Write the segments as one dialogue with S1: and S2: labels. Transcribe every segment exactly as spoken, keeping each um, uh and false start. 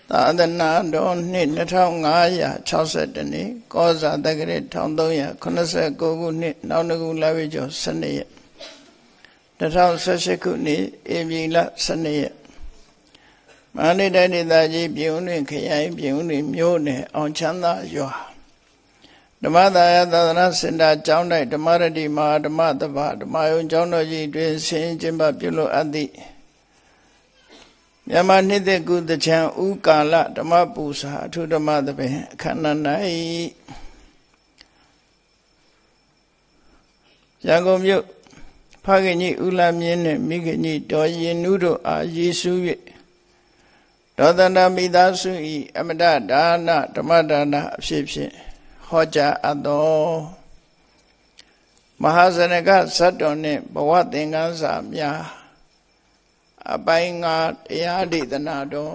S1: သာသနာတော်နှစ်နှစ်ထောင်ငါးရာခြောက်ဆယ်နှစ်ကောဇာတက္ကရာတစ်ထောင်သုံးရာခုနှစ်ဆယ်ကိုခုနှစ်နောက်တစ်ခုလပြည့်ကျော်၁၂ရက်၂၀၁၈ခုနှစ်ဧပြီလ၁၂ရက်မန္တလေးတိုင်းဒေသကြီးပြည်ဦးလွင်ခရိုင်ပြည်ဦးလွင်မြို့နယ်အောင်ချမ်းသာရွာဓမ္မသာယသာသနာစင်တာကျောင်း၌ဓမ္မရတိမဟာဓမ္မသဘာဓမ္မယုံကျောင်းတော်ကြီးတွင်ဆင်းကျင်းပပြုလုပ်အပ်သည့်မြန်မာနှစ်သက်ကုသချံဥကာလဓမ္မပူဇာအထုဓမ္မသဘင်အခမ်းအနား၌ရန်ကုန်မြို့ဖခင်ကြီးဦးလာမြင့်နှင့်မိခင်ကြီးဒေါ်ရင်နုတို့အားယေရှု၍ဒေါသနာမိသားစု၏အမတဒါနဓမ္မဒါနအဖြစ်ဖြင့်ဟောကြားအပ်သောမဟာဇနကဇတ်တော်နှင့်ဘဝသင်္ကန်းစာများအပိုင်းငါတရားဒေသနာတော်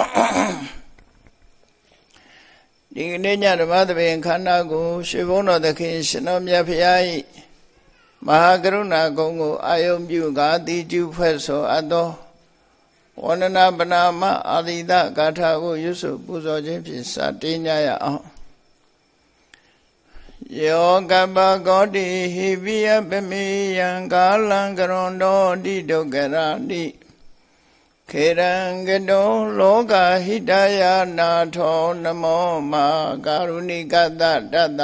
S1: ဒီကနေ့ညဓမ္မသဘင်ခန္ဓာကိုရွှေဘုန်းတော်သခင်ရှင်တော်မြတ်ဖရာ၏မဟာကရုဏာဂုဏ်ကိုအာယုံပြုကာတိကျုဖွဲ့ဆိုအပ်သောဝန္ဒနာပနာမအာတိတဂါထာကိုရွတ်ဆိုပူဇော်ခြင်းဖြင့်စတင်ကြရအောင်ယောကပကောတိဟိပိယပမေယံကာလံကရွန်တော်တိဒုက္ခရာတိခေရံကတောလောကဟိတယနာထောနမောမာကာရုဏိကတတတ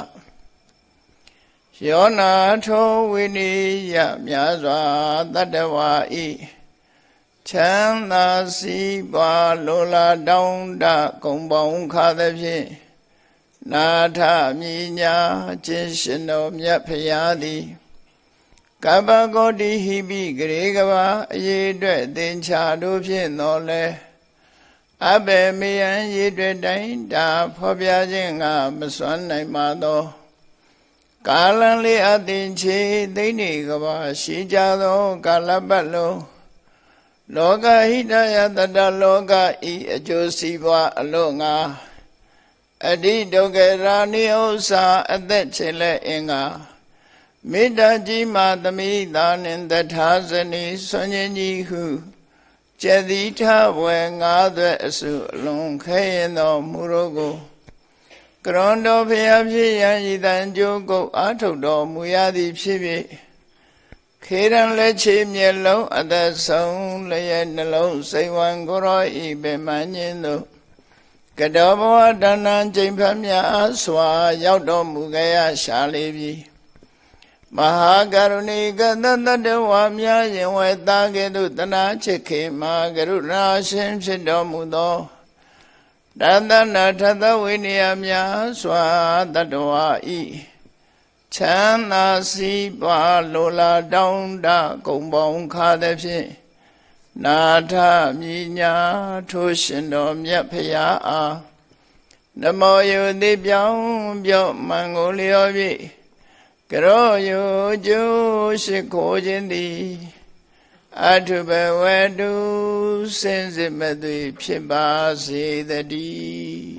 S1: ယောနာထောဝိနိယမြာစွာတတ္တဝါဤချမ်းသာစီးပွားလိုလားတောင်းတဂုံပေါင်းခါသဖြင့်နာထမြညာခြင်းရှင်တော်မြတ်ဖရာသည်ကပ္ပကောတိဟိပိဂရေကဘာအရေးအတွက်သင်္ချာတို့ဖြင့်တော်လဲအဘယ်မေယံရေးအတွက်တိုင်းဒါဖော်ပြခြင်းကမစွမ်းနိုင်ပါသောကာလံလေးအသင်ချေသိနေကဘာရှိကြသောကာလပတ်လုံးလောကဟိတယတတလောကဤအကျိုးစီးပွားအလို့ငါအတိဒုက္ခရာနိဥ္စာအသက်ချေလက်အင်္ဂါမေတ္တာကြီးမာသမိသာနှင့်တထာဇနီဆွန်ခြင်းကြီးဟုကျက်တိထဝေငါးသွဲအစုအလုံးခဲရင်သောမူရောကိုကရွန်တော်ဖျားဖြစ်ရန်ဤတန်ကြိုးကုတ်အားထုတ်တော်မူရသည်ဖြစ်၍ခေရန်လက်ချေမျက်လုံးအသက်ဆုံးလျက်နှလုံးစိတ်ဝံကိုရောဤပေမှန်ခြင်းသို့ကတောဘဝတဏ္ဏကျိန်ဖတ်များစွာရောက်တော်မူကြရရှာလေပြီမဟာကရုဏီကတတတဝါများရင်ဝဲသားကဲ့သို့တနာချစ်ခေမာကရုဏာရှင်ဖြစ်တော်မူသောတသနာထသဝိနည်းများစွာတတဝါဤချမ်းသာစီးပွားလိုလားတောင်းတဂုံပေါင်းခါသဖြင့်နာထမြညာထိုးရှင်တော်မြတ်ဖရာအားနမောယုတိပြောင်းပြော့မန်ကိုလျော်၍ကရောယုကျိုးရှိခိုးခြင်းသည်အထုဘဝတုစင်စစ်မသွေဖြစ်ပါစေတည်း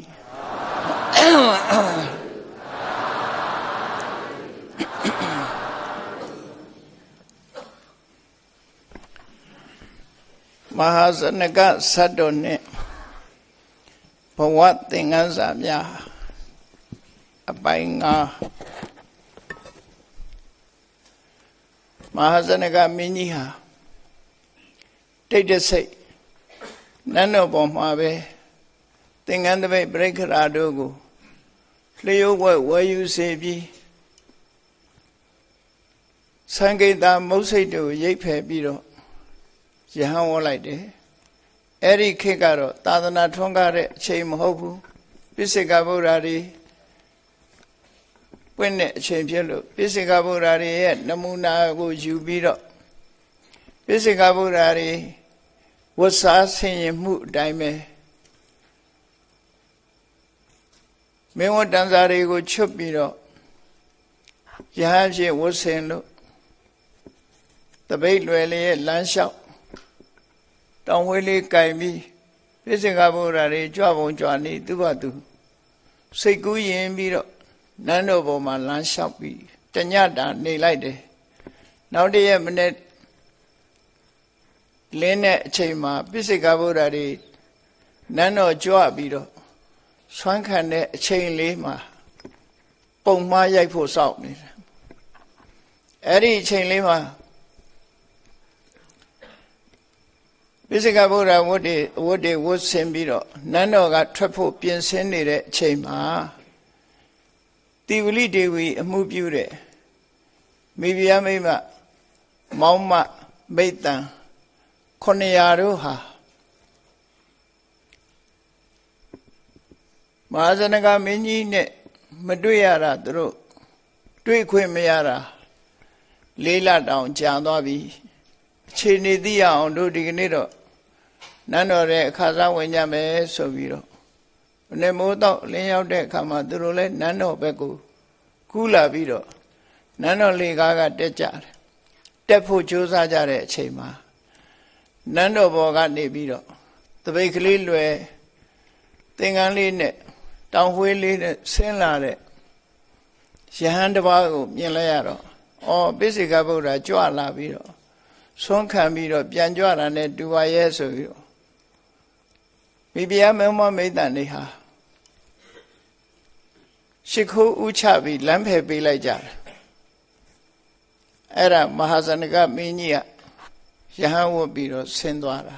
S1: မဟာဇနကဇတ်တော်နှင့်ဘဝသင်္ကန်းစာများအပိုင်းငါမဟာဇနကမင်းကြီးဟာတိတ်တဆိတ်နန်းတော်ပေါ်မှာပဲသင်္ကန်းတပိတ်ပြိခရာတို့ကိုလျှို့ဝှက်ဝယ်ယူစေပြီးသံဃိတာမုတ်စိတ်တို့ရိပ်ဖယ်ပြီးတော့ယဟန်ဝေါ်လိုက်တယ်အဲ့ဒီခေတ်ကတော့သာသနာထွန်းကားတဲ့အချိန်မဟုတ်ဘူးပိစိကဗုဒ္ဓတွေပွင့်တဲ့အချိန်ဖြစ်လို့ပိစိကဗုဒ္ဓတွေရဲ့နမူနာကိုယူပြီးတော့ပိစိကဗုဒ္ဓတွေဝတ်စားဆင်ရင်မှုအတိုင်းပဲမင်းဝတ္တန်စာတွေကိုချွတ်ပြီးတော့ယဟန်ဖြစ်ဝတ်ဆင်လို့တပိတ်လွယ်လေးရဲ့လမ်းလျှောက်တောင်ဝေးလေးကြိုင်ပြီးပိစိကဗုဒ္ဓတွေကြွပုံကြွနေသူ့ဘာသူစိတ်ကူးရင်ပြီးတော့နန်းတော်ပေါ်မှာလမ်းလျှောက်ပြီးတညတာနေလိုက်တယ်နောက်တရက်မနေ့လင်းတဲ့အချိန်မှာပိစိကဗုဒ္ဓတွေနန်းတော်ကြွပြီးတော့ဆွမ်းခံတဲ့အချိန်လေးမှာပုံမှားရိုက်ဖို့စောင့်နေတယ်အဲ့ဒီအချိန်လေးမှာပိစိကဗုဒ္ဓဝတ်တွေဝတ်တွေဝတ်ဆင်ပြီးတော့နန်းတော်ကထွက်ဖို့ပြင်ဆင်နေတဲ့အချိန်မှာတိဝလိဒေဝီအမှုပြုတဲ့မိဖုရားမိမမောင်မမိတ်တန်ခုနှစ်ရာတို့ဟာမဟာဇနကမင်းကြီးနဲ့မတွေ့ရတာသူတို့တွေ့ခွင့်မရတာလေးလတောင်ကြာသွားပြီအခြေအနေသိရအောင်တို့ဒီကနေ့တော့နန်းတော်ရဲ့အခါစားဝင်ကြမယ်ဆိုပြီးတော့နေမိုးတော့လင်းရောက်တဲ့အခါမှာသူတို့လည်းနန်းတော်ဘက်ကိုကူးလာပြီးတော့နန်းတော်လေကားကတက်ကြတယ်တက်ဖို့ကြိုးစားကြတဲ့အချိန်မှာနန်းတော်ဘော်ကနေပြီးတော့တပိတ်ကလေးလွယ်သင်္ကန်းလေးနဲ့တောင်ဝှေးလေးနဲ့ဆင်းလာတဲ့ယဟန်တစ်ပါးကိုမြင်လိုက်ရတော့အော်ပိစိကဗုဒ္ဓကြွလာပြီးတော့ဆွမ်းခံပြီးတော့ပြန်ကြွတာနဲ့တူပါရဲ့ဆိုပြီးတော့မိဖုရားမင်းမမိတ်တန်နေဟာရှ िख ိုးဥချပြီးလမ်းဖယ်ပေးလိုက်ကြတယ်အဲ့ဒါမဟာဇနကမင်းကြီးကယဟန်ဝတ်ပြီးတော့ဆင်းသွားတာ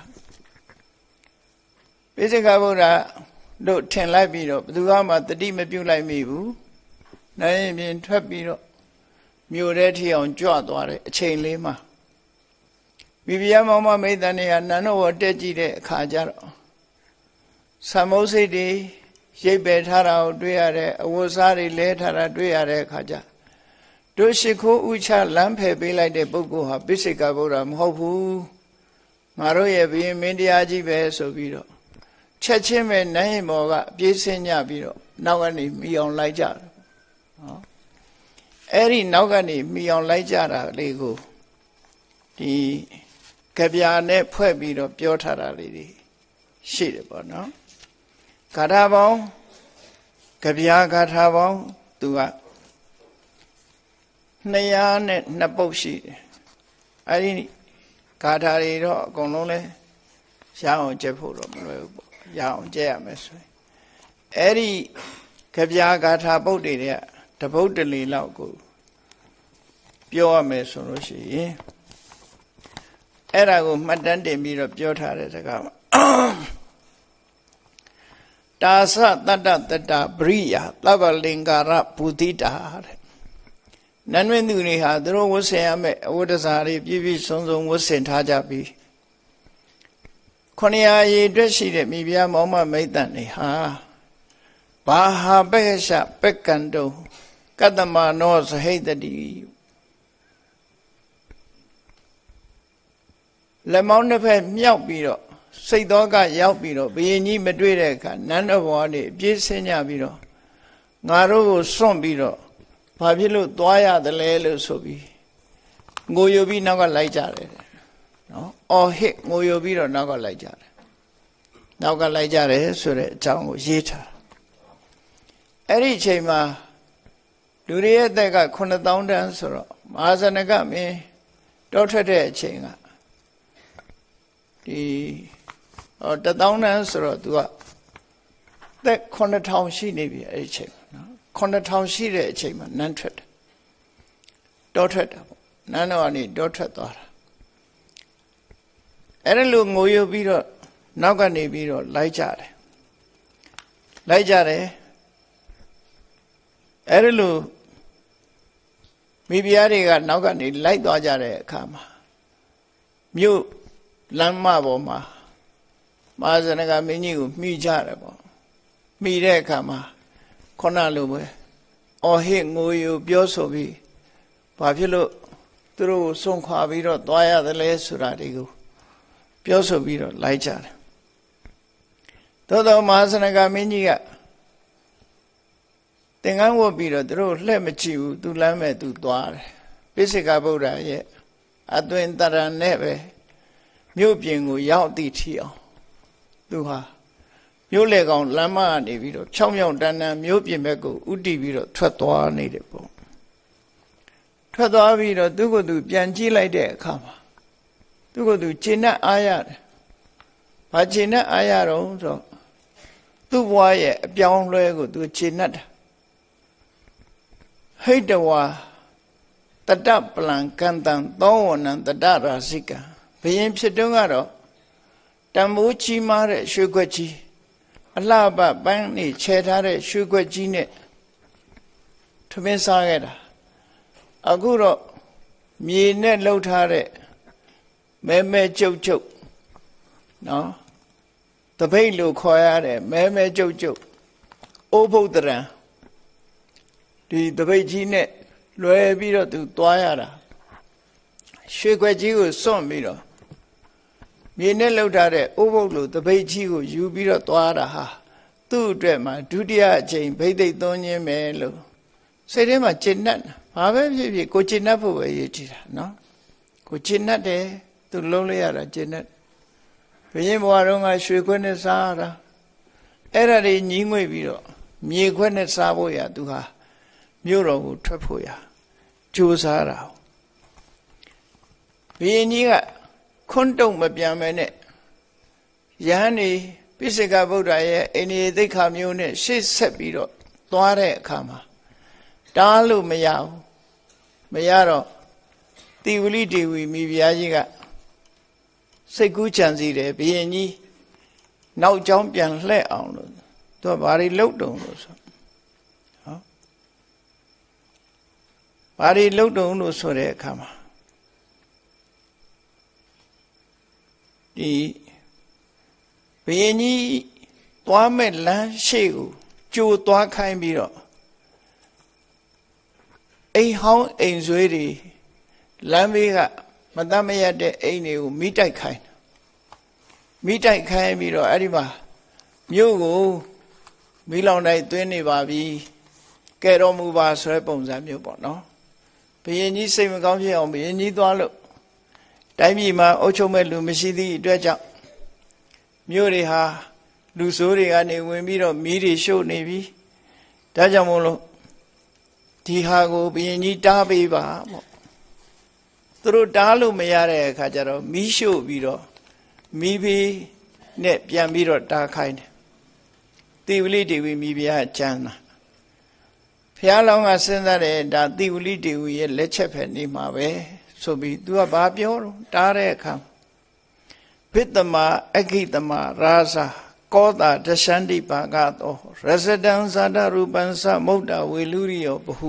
S1: ပိစိကဗုဒ္ဓတို့ထင်လိုက်ပြီးတော့ဘယ်သူမှတတိမပြုတ်လိုက်မိဘူးနိုင်ရင်ပြင်ထွက်ပြီးတော့မြို့ထဲထီအောင်ကြွသွားတယ်အချိန်လေးမှာမိဖုရားမောင်မမိတ်တန်နေကနန်းတော်တက်ကြည့်တဲ့အခါကျတော့သမုတ်စိတ်တွေရိပ်ပယ်ထားတာကိုတွေ့ရတဲ့အဝတ်စားတွေလဲထားတာတွေ့ရတဲ့အခါကျတို့ရှ िख ိုးဥချလမ်းဖယ်ပေးလိုက်တဲ့ပုဂ္ဂိုလ်ဟာပိစိကဗုဒ္ဓမဟုတ်ဘူးငါတို့ရဲ့ဘုရင်မင်းတရားကြီးပဲဆိုပြီးတော့ချက်ချင်းပဲနန်းရင်ဘော်ကအပြေးဆင်းကြပြီးတော့နောက်ကနေမိအောင်လိုက်ကြတယ်နော်အဲ့ဒီနောက်ကနေမိအောင်လိုက်ကြတာလေးကိုဒီကြပြာနဲ့ဖွဲ့ပြီးတော့ပြောထားတာလေးတွေရှိတယ်ပေါ့နော်ဂါထာပေါင်းကြပြာဂါထာပေါင်းသူကနှစ်ရာနဲ့နှစ်ပုဒ်ရှိတယ်အဲ့ဒီဂါထာတွေတော့အကုန်လုံးလဲရအောင်ကျက်ဖို့တော့မလွယ်ဘူးပေါ့ရအောင်ကျက်ရမယ်ဆိုရင်အဲ့ဒီကြပြာဂါထာပုဒ်တွေတဲ့တပုဒ်တလီလောက်ကိုပြောရမယ်ဆိုလို့ရှိရင်အဲ့ဒါကိုမှတ်တမ်းတင်ပြီးတော့ပြောထားတဲ့စကားမှာတာသတတ္တတတ္တပရိယာသဗ္ဗလင်္ကာရပုတိတာတဲ့နန်းဝင်သူတွေဟာသူတို့ဝတ်ဆင်ရမယ့်အဝတ်တစားတွေပြည့်ပြည့်စုံစုံဝတ်ဆင်ထားကြပြီးခုနှစ်ရာရေအတွက်ရှိတဲ့မိဖုရားမောင်မမိတ်တန်တွေဟာဘာဟာပက္ခရှပက္ကံတုံကတ္တမနောသဟိတတိလက်မောင်းတစ်ဖက်မြောက်ပြီးတော့စိတ်တော်ကရောက်ပြီးတော့ဘုရင်ကြီးမတွေ့တဲ့အခါနန်းတော်ဘော်ကနေအပြေးဆင်းကြပြီးတော့ငါတို့ကိုစွန့်ပြီးတော့ဘာဖြစ်လို့သွားရတယ်လဲလို့ဆိုပြီးငိုယိုပြီးနောက်ကလိုက်ကြတယ်နော်အော်ဟစ်ငိုယိုပြီးတော့နောက်ကလိုက်ကြတယ်နောက်ကလိုက်ကြတယ်ဆိုတဲ့အကြောင်းကိုရေးထားအဲ့ဒီအချိန်မှာလူတွေရဲ့အသက်ကခုနှစ်သောင်းတန်းဆိုတော့မဟာဇနကမင်းတောထွက်တဲ့အချိန်ကဒီဟောတသောင်းတန်းဆိုတော့ तू ကသက်ခုနှစ်ထောင်ရှိနေပြီအဲ့ဒီအချိန်နော်ခုနှစ်ထောင်ရှိတဲ့အချိန်မှာနန်းထွက်တယ်တောထွက်တာပေါ့နန်းတော်ကနေတောထွက်သွားတာအဲ့ဒါလိုငိုယိုပြီးတော့နောက်ကနေပြီးတော့လိုက်ကြတယ်လိုက်ကြတယ်အဲ့ဒါလိုမိဖုရားတွေကနောက်ကနေလိုက်သွားကြတဲ့အခါမှာမြို့လမ်းမပေါ်မှာမဟာဇနကမင်းကြီးကိုမှီကြတယ်ပေါ့မှီတဲ့အခါမှာခုနလိုပဲအော်ဟစ်ငိုယိုပြောဆိုပြီးဘာဖြစ်လို့သူတို့ကိုစွန့်ခွာပြီးတော့သွားရတယ်လဲဆိုတာတွေကိုပြောဆိုပြီးတော့လိုက်ကြတယ်သို့တော်မဟာဇနကမင်းကြီးကသင်္ကန်းဝတ်ပြီးတော့သူတို့လှည့်မကြည့်ဘူးသူလမ်းမဲ့သူသွားတယ်ပိစိကဗုဒ္ဓရဲ့အသွင်တရံနဲ့ပဲမြို့ပြင်ကိုရောက်သည့်ထီအောင်သူဟာမြို့လေကောင်လမ်းမကနေပြီးတော့ဖြောင်းဖြောင်းတန်းတန်းမြို့ပြင်ဘက်ကိုဥတီပြီးတော့ထွက်သွားနေတယ်ပေါ့ထွက်သွားပြီးတော့သူ့ကိုယ်သူပြန်ကြည့်လိုက်တဲ့အခါမှာသူ့ကိုယ်သူခြေနဲ့အားရတယ်ဘာခြေနဲ့အားရတော့ဆိုသူ့ဘဝရဲ့အပြောင်းလဲကိုသူခြေနှက်တာဟိတဝါတတပလံကံတံသောဝနံတတရာစိကံဘယင်ဖြစ်တုန်းကတော့တန်မိုးကြီးမားတဲ့ရွှေခွက်ကြီးအလှပပန်းနေခြေထားတဲ့ရွှေခွက်ကြီးနဲ့ထမင်းစားခဲ့တာအခုတော့မြေနဲ့လှုပ်ထားတဲ့မဲမဲကြုတ်ကြုတ်နော်တပိတ်လို့ခေါ်ရတဲ့မဲမဲကြုတ်ကြုတ်အိုးဘုဒ္ဒရံဒီတပိတ်ကြီးနဲ့လွယ်ပြီးတော့သူသွားရတာရွှေခွက်ကြီးကိုစွန့်ပြီးတော့မြေနဲ့လှုပ်ထားတဲ့အိုးဘုဒ္ဒလို့တပိတ်ကြီးကိုယူပြီးတော့သွားတာဟာသူ့အတွက်မှာဒုတိယအချိန်ဘိသိက်သွင်းခြင်းပဲလို့စိတ်ထဲမှာကျင့်တတ်တာဘာပဲဖြစ်ဖြစ်ကိုကျင့်တတ်ဖို့ပဲရည်ကြည်တာနော်ကိုကျင့်တတ်တယ်သူလုံးလိုက်ရတာကျင့်တတ်ဘုရင်ဘဝတော်ကရွှေခွက်နဲ့စားတာအဲ့ဒါတွေညီးငွေ့ပြီးတော့မြေခွက်နဲ့စားဖို့ရသူဟာမြို့တော်ကိုထွက်ဖို့ရကြိုးစားတာဘုရင်ကြီးကခွန်းတုံမပြန်မဲနဲ့ယဟန်နေပိစိကဗုဒ္ဓရဲ့အိန္ဒိယသိက္ခာမျိုးနဲ့ရှေ့ဆက်ပြီးတော့သွားတဲ့အခါမှာတားလို့မရဘူးမရတော့တိဝလိဒေဝီမိဖုရားကြီးကစိတ်ကူးကြံစီတယ်ဘုရင်ကြီးနောက်ကျောင်းပြန်လှည့်အောင်လို့သူကဘာတွေလှုပ်တုံလို့ဆိုဟောဘာတွေလှုပ်တုံလို့ဆိုတဲ့အခါမှာဒီဘုရင်ကြီးသွားမဲ့လမ်းရှေ့ကိုကြိုသွားခိုင်းပြီးတော့အိမ်ဟောင်းအိမ်ဆွေးတွေလမ်းဘေးကမတတ်မရတဲ့အိမ်တွေကိုမိတိုက်ခိုင်းမိတိုက်ခိုင်းပြီးတော့အဲ့ဒီမှာမြို့ကိုမိလောင်တိုင်းသွင်းနေပါပြီကဲတော်မူပါဆိုတဲ့ပုံစံမျိုးပေါ့နော်ဘုရင်ကြီးစိတ်မကောင်းဖြစ်အောင်ဘုရင်ကြီးသွားလို့တိုင်းပြည်မှာအုပ်ချုပ်မဲ့လူမရှိသည့်အတွက်ကြောင့်မြို့တွေဟာလူဆိုးတွေကနေဝင်ပြီးတော့မီးတွေရှို့နေပြီဒါကြောင့်မို့လို့ဒီဟာကိုဘုရင်ကြီးတားပေးပါပေါ့သူတို့တားလို့မရတဲ့အခါကျတော့မီးရှို့ပြီးတော့မီးဘေးနဲ့ပြန်ပြီးတော့တားခိုင်းတယ်တိဝလိဒေဝီမိဖုရားကျမ်းတာဘုရားလောင်းကစဉ်းစားတယ်ဒါတိဝလိဒေဝီရဲ့လက်ချက်ပဲနေမှာပဲဆိုပြီး तू ကဘာပြောတော့တားတဲ့အခါဘိတမအခိတမရာဇာကောတာဒရှန္တိပါကတော့ရဇဒံဇာတရူပံသမုဒ္ဒဝေလူရိယောဘဟု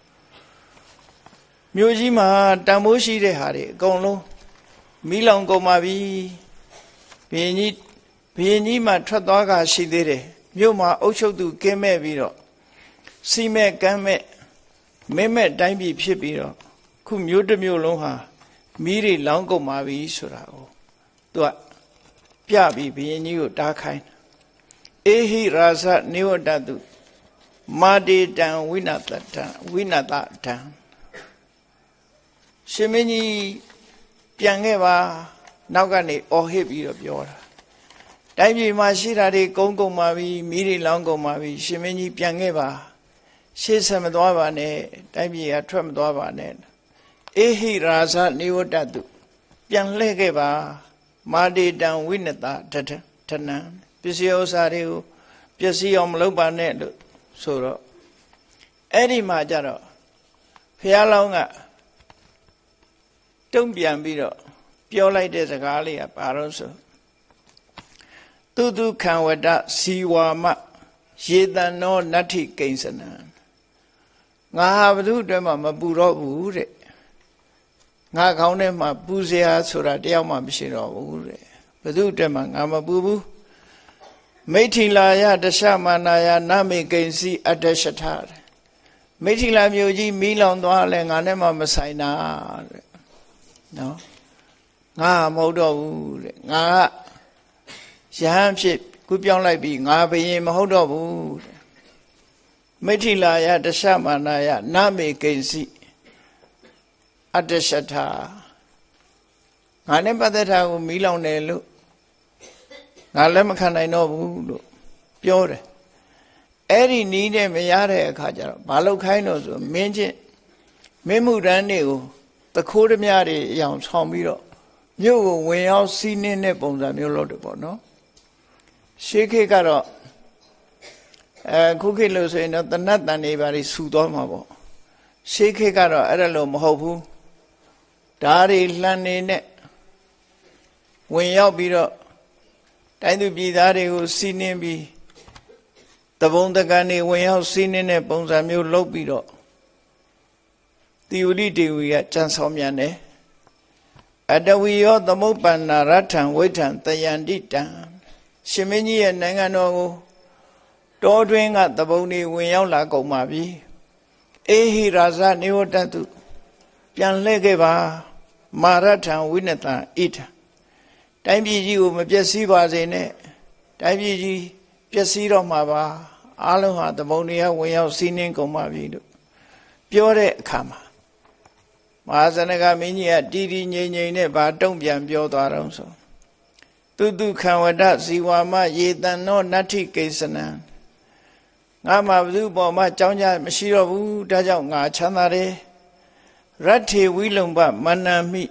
S1: မြို့ကြီးမှာတန်ဖိုးရှိတဲ့ဟာတွေအကုန်လုံးမီးလောင်ကုန်ပါပြီဘုရင်ကြီးဘုရင်ကြီးမှထွက်သွားကရှိသေးတယ်မြို့မှာအုပ်ချုပ်သူကင်းမဲ့ပြီးတော့စီမဲ့ကမ်းမဲ့မဲမဲ့တိုင်းပြည်ဖြစ်ပြီးတော့ခုမြို့တစ်မြို့လုံးဟာမီးတွေလောင်ကုန်ပါပြီဆိုတာကိုသူကပြပြီးဘုရင်ကြီးကိုတားခိုင်းအေဟိရာဇနိဝတ္တတုမာတေတံဝိနတတံဝိနတတံရှင်မင်းကြီးပြန်ခဲ့ပါနောက်ကနေအော်ဟစ်ပြီးတော့ပြောတာတိုင်းပြည်မှာရှိတာတွေကုန်းကုန်ပါပြီမိတွေလောင်းကုန်ပါပြီရှင်မင်းကြီးပြန်ခဲ့ပါရှေ့ဆက်မသွားပါနဲ့တိုင်းပြည်ကထွက်မသွားပါနဲ့အေဟိရာဇနိဝတ္တတုပြန်လှည့်ခဲ့ပါမာတေတံဝိနတတတထနံပစ္စည်းဥစ္စာတွေကိုပျက်စီးအောင်မလုပ်ပါနဲ့လို့ဆိုတော့အဲ့ဒီမှာကြတော့ဘုရားလောင်းကတုံ့ပြန်ပြီးတော့ပြောလိုက်တဲ့စကားလေးကဘာလို့ဆိုသူတုခံဝတ္တစီဝါမယေတံနောနတ္ထိကိဉ္စနံငါဟာဘု து အတွက်မှမပူတော့ဘူးတဲ့ငါခေါင်းထဲမှာပူစရာဆိုတာတယောက်မှမရှိတော့ဘူးတဲ့ဘု து အတွက်မှငါမပူဘူးမိထီလာယတရှမနာယနမေကိဉ္စီအတ္တရှထမိထီလာမြို့ကြီးမီးလောင်သွားလဲငါနဲ့မှမဆိုင်တာတဲ့နော်ငါမဟုတ်တော့ဘူးတဲ့ငါကယဟန်ဖြစ်ကူပြောင်းလိုက်ပြီးငါဘယင်မဟုတ်တော့ဘူးတဲ့မိထီလာယတရှမနာယနမေကိဉ္စီအတ္တရှထငါနဲ့ပတ်သက်တာကိုမီးလောင်တယ်လို့ငါလည်းမခံနိုင်တော့ဘူးလို့ပြောတယ်အဲ့ဒီနီးနဲ့မရတဲ့အခါကျတော့ဘာလို့ခိုင်းတော့ဆိုမင်းချင်းမင်းမှုတန်းတွေကိုတခိုးဓမြတွေအယောင်ဆောင်ပြီးတော့မြို့ကိုဝင်ရောက်စီးနှင်းတဲ့ပုံစံမျိုးလုပ်တယ်ပေါ့နော်ရှေးခေတ်ကတော့အခုခေတ်လို့ဆိုရင်တော့တဏှတ်တန်နေပါလိဆူသွားမှာပေါ့ရှေးခေတ်ကတော့အဲ့ဒါလို့မဟုတ်ဘူးဓာရီလှန်နေနဲ့ဝင်ရောက်ပြီးတော့တိုင်းသူပြည်သားတွေကိုစီးနှင်းပြီးတဘုံတကန်နေဝင်ရောက်စီးနှင်းတဲ့ပုံစံမျိုးလုပ်ပြီးတော့တိဝိတေဝီကကြံဆောင်မြန်တယ်အတဝီယောသမုပ္ပန္နာရထံဝိထံတယန္တိတံရှင်မင်းကြီးရဲ့နိုင်ငံတော်ကိုတောတွင်းကတဘုံတွေဝင်ရောက်လာကုန်ပါပြီအေဟိရာဇနေဝတတုပြန်လှည့်ခဲ့ပါမာရထံဝိနတံဣထံတိုင်းပြည်ကြီးကိုမပျက်စီးပါစေနဲ့တိုင်းပြည်ကြီးပျက်စီးတော့မှာပါအားလုံးဟာတဘုံတွေကဝင်ရောက်စီးနှင်းကုန်ပါပြီလို့ပြောတဲ့အခါမှာမဟာဇနကမင်းကြီးကတီတီငိမ့်ငိမ့်နဲ့ဗာတုံ့ပြန်ပြောသွားတော့ဆိုတုတုခံဝဒဇီဝမယေတံနောနတ္ထိကိစ္စနံငါမှဘုသူပေါ်မှာကြောင်းကြမရှိတော့ဘူးဒါကြောင့်ငါချမ်းသာတယ်ရတ္ထေဝိလုံပမနံမိ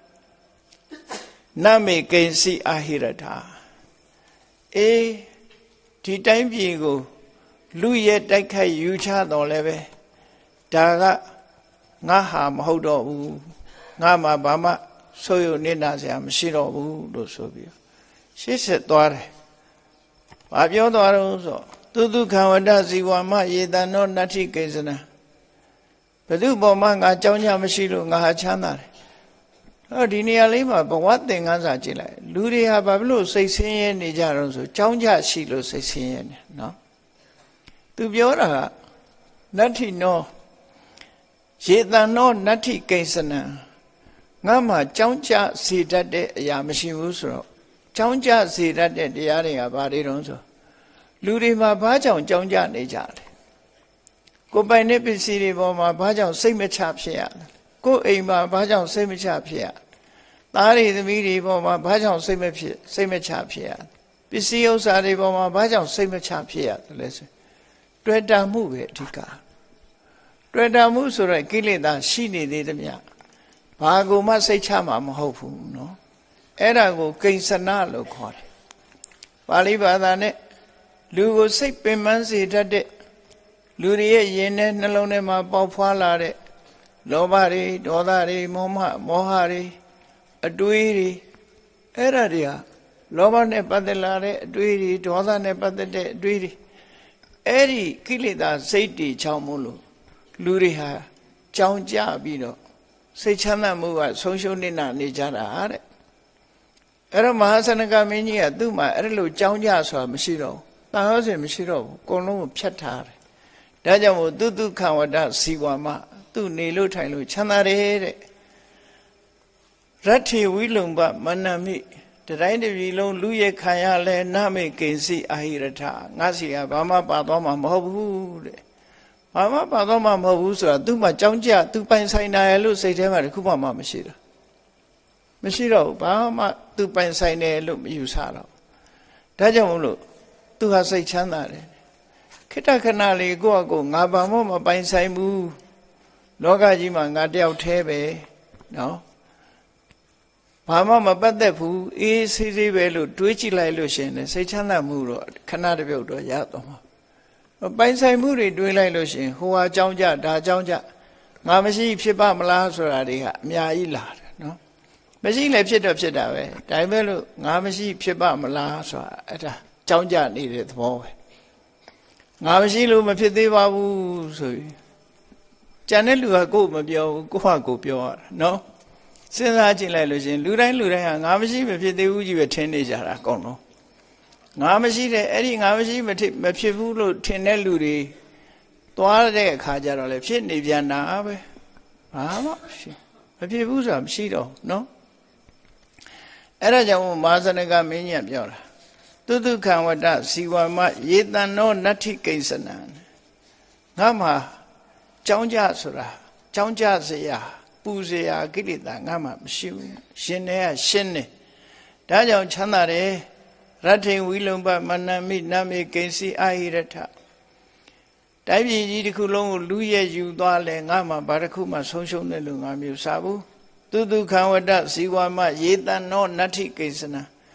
S1: နမေကိဉ္စီအာဟိရထာအေးဒီတိုင်းပြည်ကိုလူရဲ့တိုက်ခိုက်ယူချတော်လဲပဲဒါကငါဟာမဟုတ်တော့ဘူးငါမှဘာမှဆိုးရုံနေတာစရာမရှိတော့ဘူးလို့ဆိုပြီးရှေ့ဆက်သွားတယ်။ဘာပြောသွားတော့ဆိုတုတုခံဝတ္တဇီဝမယေတံနောနတ္ထိကိစ္စနံဘယ်သူပေါ်မှာငါကြောင်းကြမရှိလို့ငါဟာချမ်းသာတယ်။အဲ့ဒီနေရာလေးမှာဘဝသင်္ကန်းစာကြည့်လိုက်လူတွေဟာဘာဖြစ်လို့စိတ်ဆင်းရဲနေကြတော့ဆိုကြောင်းကြရှိလို့စိတ်ဆင်းရဲနေနော်။သူပြောတာကနတ္ထိနောယေတံနောနတ္ထိကိစ္စနံငါမှကြောင်းကြစေတတ်တဲ့အရာမရှိဘူးဆိုတော့ကြောင်းကြစေတတ်တဲ့တရားတွေကဘာတွေတုံးဆိုလူတွေမှာဘာကြောင့်ကြောင်းကြနေကြလဲကိုယ်ပိုင်တဲ့ပစ္စည်းတွေပေါ်မှာဘာကြောင့်စိတ်မချဖြစ်ရလဲကိုယ်အိမ်မှာဘာကြောင့်စိတ်မချဖြစ်ရသားတွေသမီးတွေပေါ်မှာဘာကြောင့်စိတ်မဖြစ်စိတ်မချဖြစ်ရပစ္စည်းဥစ္စာတွေပေါ်မှာဘာကြောင့်စိတ်မချဖြစ်ရတယ်လဲဆိုတွေ့တာမှုပဲအဓိကတွေ့တာမှုဆိုတော့ကိလေသာရှိနေသေးသမျှဘာကိုမှစိတ်ချမှာမဟုတ်ဘူးနော်အဲ့ဒါကိုကိဉ္စနလို့ခေါ်တယ်ပါဠိဘာသာနဲ့လူကိုစိတ်ပင်ပန်းစေတတ်တဲ့လူတွေရဲ့ရင်ထဲနှလုံးထဲမှာပေါက်ဖွာလာတဲ့လောဘတွေဒေါသတွေမောဟမောဟတွေအတွေးတွေအဲ့ဒါတွေဟာလောဘနဲ့ပတ်သက်လာတဲ့အတွေးတွေဒေါသနဲ့ပတ်သက်တဲ့အတွေးတွေအဲ့ဒီကိလေသာစိတ်တွေချောင်းမို့လို့လူတွေဟာကြောင်းကြပြီးတော့စိတ်ချမ်းသာမှုကဆုံးရှုံးနေတာနေကြတာတဲ့အဲ့တော့မဟာစနကမင်းကြီးကသူ့မှာအဲ့လိုကြောင်းကြဆိုတာမရှိတော့ဘူးတန်ဟောစဉ်မရှိတော့ဘူးအကုန်လုံးကိုဖြတ်ထားတယ်ဒါကြောင့်မို့တုတုခံဝတ္တဇီဝမသူ့နေလို့ထိုင်လို့ချမ်းသာတယ်တဲ့ရတ္ထေဝိလုံပမနံမိတတိုင်းတပြည်လုံးလူရခံရလဲနမေကိဉ္စီအာဟိရထငါစီကဘာမှပါသွားမှာမဟုတ်ဘူးတဲ့ဘာမှပါသွားမှာမဟုတ်ဘူးဆိုတာသူ့မှာကြောင်းကြသူပိုင်ဆိုင်တယ်လို့စိတ်ထဲမှာတခုမှမရှိတော့မရှိတော့ဘူးဘာမှသူပိုင်ဆိုင်တယ်လို့မယူဆတော့ဒါကြောင့်မို့လို့သူဟာစိတ်ချမ်းသာတယ်ခိတ္တခဏလေးကိုယ့်အကိုငါဘာမှမပိုင်ဆိုင်ဘူးလောကကြီးမှာငါတယောက်တည်းပဲနော်ဘာမှမပတ်သက်ဘူးအေးဆေးဆေးပဲလို့တွေးကြည့်လိုက်လို့ရှင်လေစိတ်ချမ်းသာမှုတော့ခဏတစ်ပြုတ်တော့ရတော့မှာပိုင်ဆိုင်မှုတွေတွေးလိုက်လို့ရှင်ဟိုဟာအကြောင်းကြဒါအကြောင်းကြငါမရှိဖြစ်ပါမလားဆိုတာတွေကအများကြီးလာတယ်နော်မရှိလည်းဖြစ်တော့ဖြစ်တာပဲဒါပေမဲ့လို့ငါမရှိဖြစ်ပါမလားဆိုတာအဲ့ဒါအကြောင်းကြနေတဲ့သဘောပဲငါမရှိလို့မဖြစ်သေးပါဘူးဆိုပြီးကျန်တဲ့လူကကိုယ်မပြောဘူးကိုယ့်ဟာကိုယ်ပြောရတာနော်စဉ်းစားကြည့်လိုက်လို့ရှင်လူတိုင်းလူတိုင်းဟာငါမရှိမဖြစ်သေးဘူးကြီးပဲထင်နေကြတာအကုန်လုံးငါမရှိတဲ့အဲ့ဒီငါမရှိမဖြစ်မဖြစ်ဘူးလို့ထင်တဲ့လူတွေသွားတဲ့အခါကျတော့လေဖြစ်နေပြန်တာပဲဘာမှမဖြစ်ဘူးဆိုတာမရှိတော့နော်အဲ့ဒါကြောင့်မဟာစနကမင်းကြီးပြောတာတုတုခံဝတ္တဇီဝမယေတံနောနတ္ထိကိဉ္စနံငါမှာကြောင်းကြဆိုတာကြောင်းကြစရာပူစရာကိလေသာငါမှမရှိဘူးရှင်နေကရှင်းနေဒါကြောင့်ချမ်းသာတယ်ရတ္ထိဝိလုံပမနံမိနမေကိဉ္စီအာဟိရထတိုင်းပြည်ကြီးတစ်ခုလုံးကိုလူရဲ့ယူသွားလဲငါမှဘာတစ်ခုမှဆုံးရှုံးတယ်လို့ငါမျိုးစားဘူးတုတုခံဝတ္တဇီဝမယေတံနောနတ္ထိကိဉ္စနံ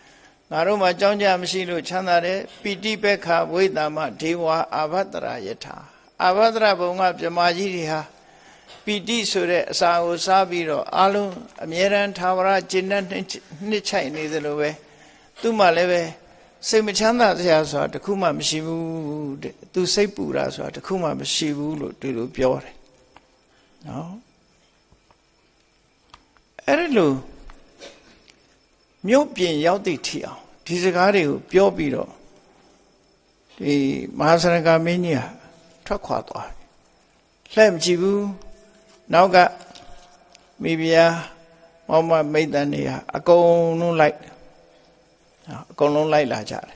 S1: ငါတို့မှာကြောင်းကြမရှိလို့ချမ်းသာတယ်ပိဋိပက္ခဝိတမဒေဝအာဘတရာယထာအာဘတရဘုံကမြမကြီးတွေဟာပိဋိဆိုတဲ့အစာကိုစားပြီးတော့အလုံးအမြဲတမ်းသာဝရကျင့်တဲ့နှစ်ချိုက်နေသလိုပဲသူ့မှာလည်းပဲစိတ်မချမ်းသာစရာဆိုတာတခုမှမရှိဘူးတဲ့သူစိတ်ပူတာဆိုတာတခုမှမရှိဘူးလို့ဒီလိုပြောတယ်နော်အဲ့ဒီလိုမြို့ပြင်ရောက်သည့်ထီအောင်ဒီစကားတွေကိုပြောပြီးတော့ဒီမဟာစရကမင်းကြီးဟာထွက်ခွာသွားလှည့်မကြည့်ဘူးနောက်ကမိဖုရားမောင်မမိတ်တန်တွေဟာအကုန်လုံးလိုက်အကုန်လုံးလိုက်လာကြတယ်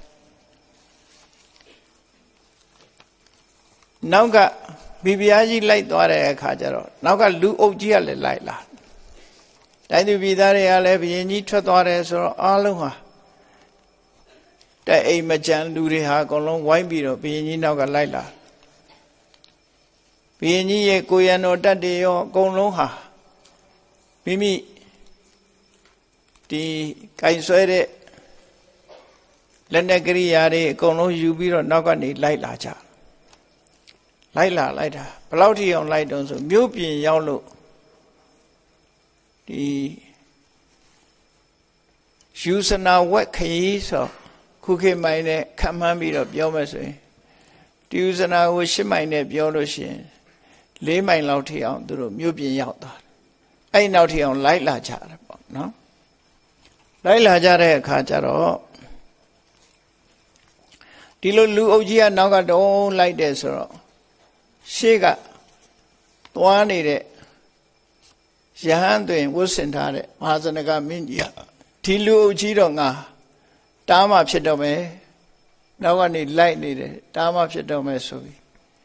S1: နောက်ကမိဖုရားကြီးလိုက်သွားတဲ့အခါကျတော့နောက်ကလူအုပ်ကြီးကလည်းလိုက်လာတိုင်းသူပြည်သားတွေကလည်းဘုရင်ကြီးထွက်သွားတယ်ဆိုတော့အားလုံးဟာတဲ့အိမ်မကြံလူတွေဟာအကုန်လုံးဝိုင်းပြီးတော့ဘုရင်ကြီးနောက်ကလိုက်လာဘုရင်ကြီးရဲ့ကိုရံတော်တတ်တွေရောအကုန်လုံးဟာမိမိဒီကင်ဆွဲတဲ့လက်နက်ကရိယာတွေအကုန်လုံးယူပြီးတော့နောက်ကနေလိုက်လာကြလိုက်လာလိုက်တာဘယ်လောက်ထိအောင်လိုက်တုံးဆိုမြို့ပြင်ရောက်လို့ဒီယူစနာဝက်ခရီးဆိုခုခေတ်မိုင်းနဲ့ခံမှန်းပြီးတော့ပြောမယ်ဆိုရင်ဒီယူစနာကိုရှစ်မိုင်နဲ့ပြောလို့ရှိရင်လေးမိုင်လောက်ထိအောင်သူတို့မြို့ပြင်ရောက်သွားတယ်အဲ့နောက်ထိအောင်လိုက်လာကြတယ်ပေါ့နော်လိုက်လာကြတဲ့အခါကျတော့ဒီလိုလူအုပ်ကြီးကနောက်ကတုံးလိုက်တယ်ဆိုတော့ရှေ့ကသွားနေတဲ့ယဟန်တွင်ဝတ်ဆင်ထားတဲ့မဟာစနကမင်းကြီးကဒီလူအုပ်ကြီးတော့ငါတားမှဖြစ်တော့မယ်နောက်ကနေလိုက်နေတယ်တားမှဖြစ်တော့မယ်ဆိုပြီး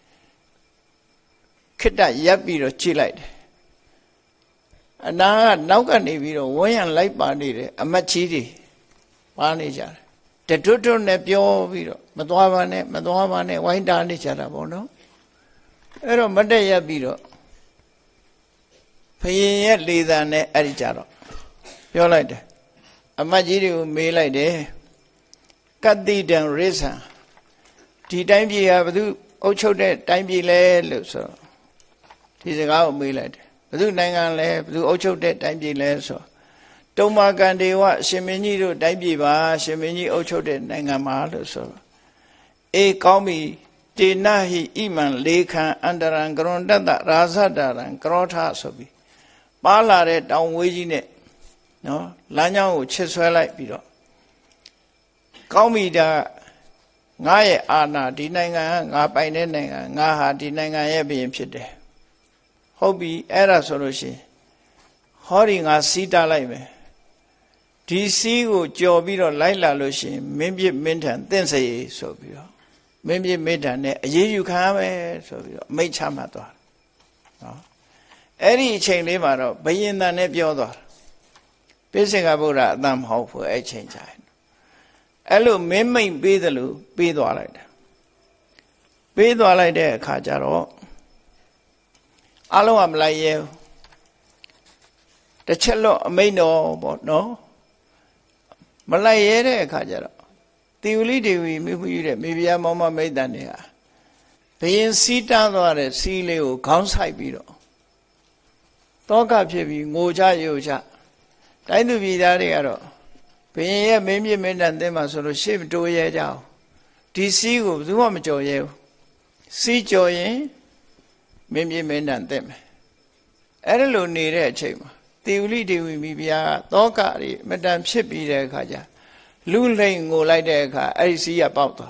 S1: ခိတ္တရပ်ပြီးတော့ကြည့်လိုက်တယ်အနာကနောက်ကနေပြီးတော့ဝန်းရံလိုက်ပါနေတယ်အမတ်ကြီးတွေပါနေကြတယ်တတွတ်တွတ်နဲ့ပြောပြီးတော့မသွားပါနဲ့မသွားပါနဲ့ဝိုင်းတားနေကြတာပေါ့နော်အဲ့တော့မတက်ရပ်ပြီးတော့ဘုရင်ရဲ့လေသံနဲ့အဲ့ဒီကြတော့ပြောလိုက်တယ်အမတ်ကြီးတွေကိုမေးလိုက်တယ်ကတ္တိတံရိသံဒီတိုင်းပြည်ဟာဘယ်သူအုပ်ချုပ်တဲ့တိုင်းပြည်လဲလို့ဆိုတော့ဒီစကားကိုမေးလိုက်တယ်ဘယ်သူနိုင်ငံလဲဘယ်သူအုပ်ချုပ်တဲ့တိုင်းပြည်လဲဆိုတုံမာကန်ဒေဝရှင်မင်းကြီးတို့တိုင်းပြည်ပါရှင်မင်းကြီးအုပ်ချုပ်တဲ့နိုင်ငံမှာလို့ဆိုတော့အေးကောင်းပြီတေနဟိဣမံလေခံအန္တရံကရွန်တတရာဇတရံကရောထဆိုပြီးပါလာတဲ့တောင်ဝေးကြီးနဲ့နော်လမ်းကြောင်းကိုချစ်ဆွဲလိုက်ပြီးတော့ကောင်းပြီဒါငါရဲ့အာဏာဒီနိုင်ငံကငါပိုင်တဲ့နိုင်ငံငါဟာဒီနိုင်ငံရဲ့ဘုရင်ဖြစ်တယ်ဟုတ်ပြီအဲ့ဒါဆိုလို့ရှိရင်ဟောဒီငါစီးတားလိုက်မယ်ဒီစီးကိုကြော်ပြီးတော့လိုက်လာလို့ရှိရင်မင်းပြစ်မင်းထန်တင့်စေဆိုပြီးတော့မင်းပြစ်မင်းထန်နဲ့အရေးယူခံရမယ်ဆိုပြီးတော့အမိန့်ချမှတ်သွားနော်အဲ့ဒီအချိန်လေးမှာတော့ဘယင်တန်နဲ့ပြောသွားတာပိစိကဗုဒ္ဓအတန်မဟုတ်ဘူးအဲ့ချိန်ကျရင်အဲ့လိုမင်းမိန်ပေးတယ်လို့ပေးသွားလိုက်တာပေးသွားလိုက်တဲ့အခါကျတော့အလုံးကမလိုက်ရဲဘူးတစ်ချက်လို့အမိန်တော်ပေါ့နော်မလိုက်ရဲတဲ့အခါကျတော့တိဝလိဒေဝီမိဖုယူတဲ့မိဖုရားမောင်မမိတ်တန်တွေကဘယင်စီးတန်းသွားတဲ့စီးလေးကိုခေါင်းဆိုင်ပြီးတော့တောကဖြစ်ပြီးငိုကြရုပ်ချတိုင်းသူပြည်သားတွေကတော့ဘယင်ရဲ့မင်းပြစ်မင်းတန်သိမှာဆိုလို့ရှေ့မတိုးရဲကြအောင်ဒီစီးကိုဘယ်သူမှမကြော်ရဲဘူးစီးကြော်ရင်မင်းပြစ်မင်းတန်သိမယ်အဲ့ဒါလိုနေတဲ့အချိန်မှာတေဝလိဒေဝီမိဖုရားတောကတွေမတန်ဖြစ်ပြီးတဲ့အခါကျလူလိမ်ငိုလိုက်တဲ့အခါအဲ့ဒီစီးကပေါက်သွား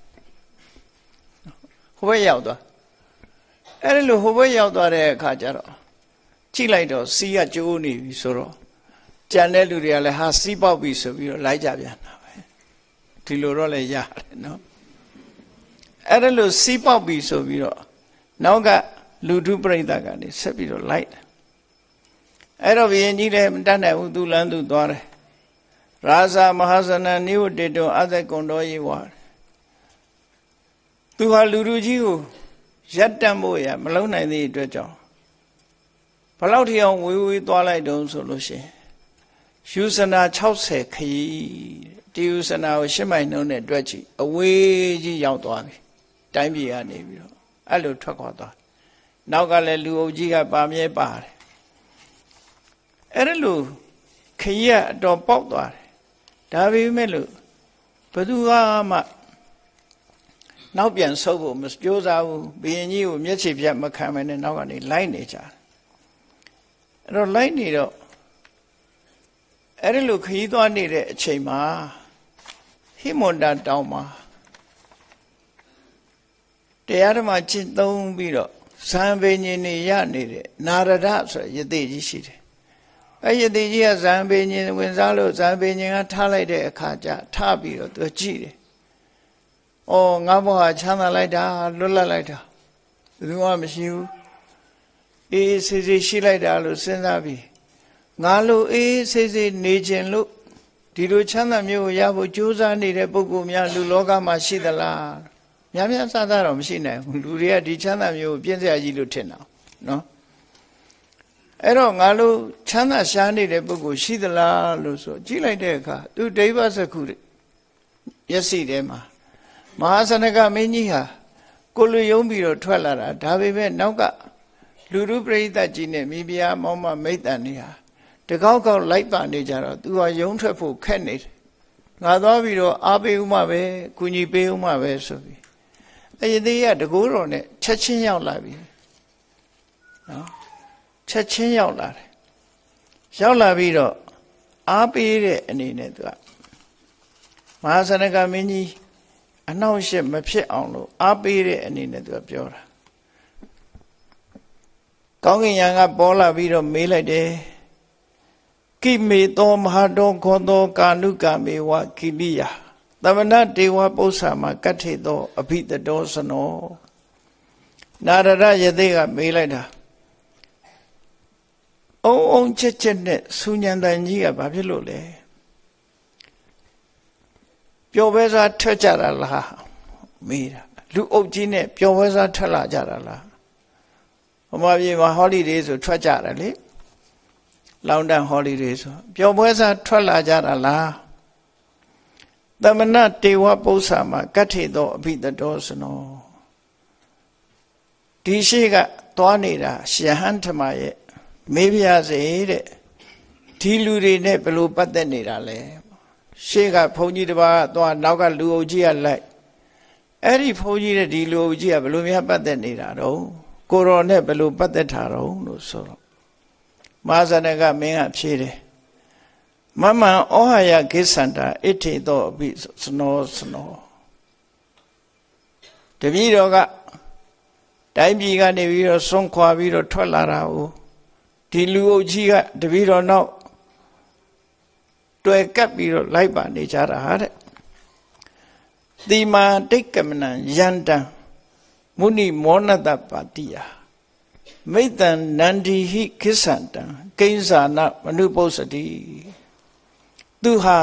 S1: ဟိုဘက်ရောက်သွားအဲ့ဒါလိုဟိုဘက်ရောက်သွားတဲ့အခါကျတော့ကြည့်လိုက်တော့စီးကကျိုးနေပြီဆိုတော့ကြံတဲ့လူတွေကလည်းဟာစီးပေါက်ပြီဆိုပြီးတော့လိုက်ကြပြန်တာပဲဒီလိုတော့လည်းရတယ်နော်အဲ့ဒါလိုစီးပေါက်ပြီဆိုပြီးတော့နောက်ကလူထုပြိဿကနေဆက်ပြီးတော့လိုက်တယ်အဲ့တော့ဘုရင်ကြီးလည်းမတတ်နိုင်ဘူးသူလမ်းသူသွားတယ်ရာဇာမဟာဇနနိဝတေတောအသက်ကွန်တော်ရေးဝါသူဟာလူလူကြီးကိုရပ်တန့်ဖို့ရမလုံနိုင်သေးတဲ့အတွက်ကြောင့်ဘလောက်ထီအောင်ဝေးဝေးသွားလိုက်တုံးဆိုလို့ရှိရင်ယူဇနာ၆၀ခရီးဒတီယူစနာကိုရှစ်မိုင်နှုန်းနဲ့တွက်ကြည့်အဝေးကြီးရောက်သွားပြီတိုင်းပြည်ကနေပြီးတော့အဲ့လိုထွက်ခွာသွားနောက်ကလည်းလူအုပ်ကြီးကပါမြဲပါတယ်အဲ့ဒါလို့ခရီးအတော်ပေါက်သွားတယ်ဒါပေမဲ့လို့ဘယ်သူမှနောက်ပြန်ဆုပ်ဖို့မကြိုးစားဘူးဘုရင်ကြီးကိုမျက်ခြေပြတ်မခံမနဲ့နောက်ကနေလိုက်နေကြတယ်အဲ့တော့လိုက်နေတော့အဲ့ဒါလို့ခရီးသွားနေတဲ့အချိန်မှာဟိမွန်တာတောင်မှာတရားဓမ္မကျင့်သုံးပြီးတော့ဇံပင်ရှင်နေရနေတဲ့နာရဒဆိုရယတိကြီးရှိတယ်အဲ့ယတိကြီးကဇံပင်ရှင်ဝင်စားလို့ဇံပင်ရှင်ကထားလိုက်တဲ့အခါကျထပြီးတော့သူကြည့်တယ်။အော်ငါဘဝချမ်းသာလိုက်တာလွတ်လပ်လိုက်တာဘယ်သူမှမရှိဘူး။အေးဆေးဆေးရှိလိုက်တာလို့စဉ်းစားပြီးငါလိုအေးဆေးဆေးနေခြင်းလို့ဒီလိုချမ်းသာမျိုးကိုရဖို့ကြိုးစားနေတဲ့ပုဂ္ဂိုလ်များလူလောကမှာရှိသလား။များများစားစားတော့မရှိနိုင်ဘူး။လူတွေကဒီချမ်းသာမျိုးကိုပြည့်စရာကြီးလို့ထင်တာနော်။အဲ့တော့ငါလိုချမ်းသာရှားနေတဲ့ပုဂ္ဂိုလ်ရှိသလားလို့ဆိုကြည့်လိုက်တဲ့အခါသူဒိဗ္ဗစကုမျက်စိထဲမှာမဟာစနကမင်းကြီးဟာကိုလူယုံပြီးတော့ထွက်လာတာဒါပေမဲ့နောက်ကလူလူပရိသတ်ကြီးနဲ့မိဖုရားမောင်မမိတ်တန်နေဟာတကောက်ကောက်လိုက်ပါနေကြတော့သူဟာယုံထွက်ဖို့ခက်နေတယ်ငါသွားပြီးတော့အားပေးဦးမှာပဲကုညီပေးဦးမှာပဲဆိုပြီးအယသေးရတကူတော်နဲ့ချက်ချင်းရောက်လာပြီနော်ချက်ချင်းရောက်လာတယ်ရောက်လာပြီးတော့အားပေးတဲ့အနေနဲ့သူကမဟာစနကမင်းကြီးအနှောင့်အယှက်မဖြစ်အောင်လို့အားပေးတဲ့အနေနဲ့သူကပြောတာကောင်းကင်ယံကပေါ်လာပြီးတော့မေးလိုက်တယ်ကိမေသောမဟာတောခောသောကာနုကမေဝကိလိယသမဏတေဝပု္ပ္ပာမှာကတ္ထေသောအဘိတတောစနောနာရရယသိကမေးလိုက်တာအုံအုံချက်ချက်နဲ့ဆူညံတန်ကြီးကဘာဖြစ်လို့လဲပျော်ပွဲစားထွက်ကြတာလားမေးတာလူအုပ်ကြီးနဲ့ပျော်ပွဲစားထွက်လာကြတာလားဟိုမှာပြေမှာဟောလီဒေးဆိုထွက်ကြတယ်လေလောင်တန်ဟောလီဒေးဆိုပျော်ပွဲစားထွက်လာကြတာလားသမဏတေဝပု္ပ္ပာမှာကတ္ထေသောအဘိတတောစနောဒီရှိကသွားနေတာရှဟန်ထမရဲ့မေးပြရစေတဲ့ဒီလူတွေနဲ့ဘယ်လိုပတ်သက်နေတာလဲရှေ့ကဘုန်းကြီးတစ်ပါးသွားနောက်ကလူအုပ်ကြီးကလိုက်အဲ့ဒီဘုန်းကြီးတဲ့ဒီလူအုပ်ကြီးကဘယ်လိုများပတ်သက်နေတာတော့ကိုရောနဲ့ဘယ်လိုပတ်သက်တာတော့လို့ဆိုတော့မဟာဇနကမင်းကဖြေတယ်မမံဩဟာယကိစ္ဆန္တာဣထေသောအပိစနောစနောတပည့်တော်ကတိုင်းပြည်ကနေပြီးတော့ဆွန့်ခွာပြီးတော့ထွက်လာတာကိုဒီလူအုပ်ကြီးကတပည့်တော်နောက်တွေ့ကပ်ပြီးတော့လိုက်ပါနေကြတာတဲ့တိမာတိတ်ကမနံယန္တံမုနိမောနတပါတိယမိတ္တံနန္ဒီဟိခိစ္ဆန္တံကိဉ္စာနမနုပုစတိသူဟာ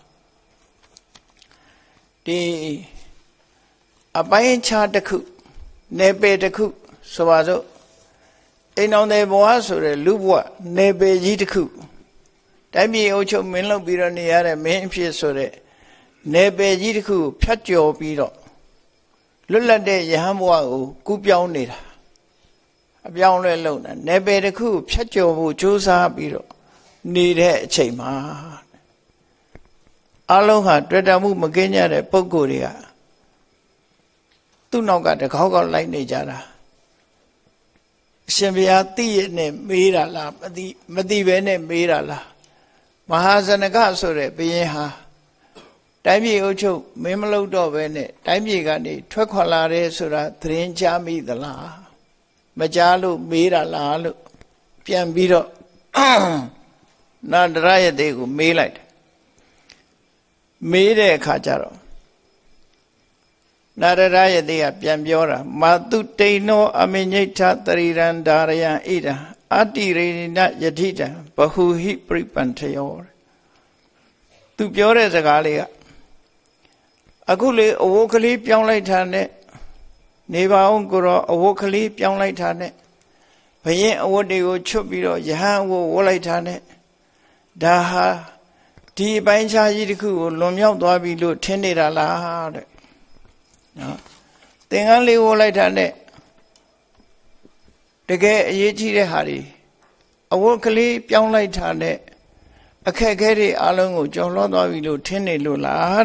S1: ဒီအပိုင်းခြားတစ်ခုနေပေတစ်ခုဆိုပါစို့အိမ်တော်တဲ့ဘဝဆိုတဲ့လူဘဝနေပေကြီးတစ်ခုတိုင်းပြည်အုပ်ချုပ်မင်းလုပ်ပြီးတော့နေရတဲ့မင်းအဖြစ်ဆိုတဲ့နေပေကြီးတစ်ခုဖြတ်ကျော်ပြီးတော့လွတ်လပ်တဲ့ယဟန်ဘဝကိုကူးပြောင်းနေတာအပြောင်းလဲလုပ်တာနေပေတစ်ခုဖြတ်ကျော်ဖို့ကြိုးစားပြီးတော့နေတဲ့အချိန်မှာအလုံးဟာတွေ့တာမှုမကင်းကြတဲ့ပုံကိုယ်တွေကသူ့နောက်ကတကောက်ကောက်လိုက်နေကြတာအရှင်ဘုရားသိရနဲ့မေးတာလားမသိမသိပဲနဲ့မေးတာလားမဟာဇနကဆိုတဲ့ဘုရင်ဟာတိုင်းပြည်အုပ်ချုပ်မင်းမလုပ်တော့ပဲနဲ့တိုင်းပြည်ကနေထွက်ခွာလာတယ်ဆိုတာသတင်းကြားမိသလားမကြားလို့မေးတာလားလို့ပြန်ပြီးတော့နာဒရယတေကိုမေးလိုက်တယ်မေးတဲ့အခါကျတော့နာရရယတိကပြန်ပြောတာမာတုတိန်နောအမိညိဋ္ဌတရိရန္ဒာရယံဣဒံအတ္တိရိဏယတိတံဘဟုဟိပရိပန္ထယောသူပြောတဲ့စကားလေးကအခုလေအဝတ်ကလေးပြောင်းလိုက်တာနဲ့နေပါအောင်ကိုတော့အဝတ်ကလေးပြောင်းလိုက်တာနဲ့ဘယင်အဝတ်တွေကိုချွတ်ပြီးတော့ယဟန်အဝတ်ဝတ်လိုက်တာနဲ့ဒါဟာဒီအပိုင်းခြားကြီးတစ်ခုကိုလွန်မြောက်သွားပြီလို့ထင်နေတာလားတဲ့နော်သင်္ကန်းလေးဝတ်လိုက်တာနဲ့တကယ်အရေးကြီးတဲ့ဟာတွေအဝတ်ကလေးပြောင်းလိုက်တာနဲ့အခက်အခဲတွေအလုံးကိုကျော်လွှားသွားပြီလို့ထင်နေလို့လား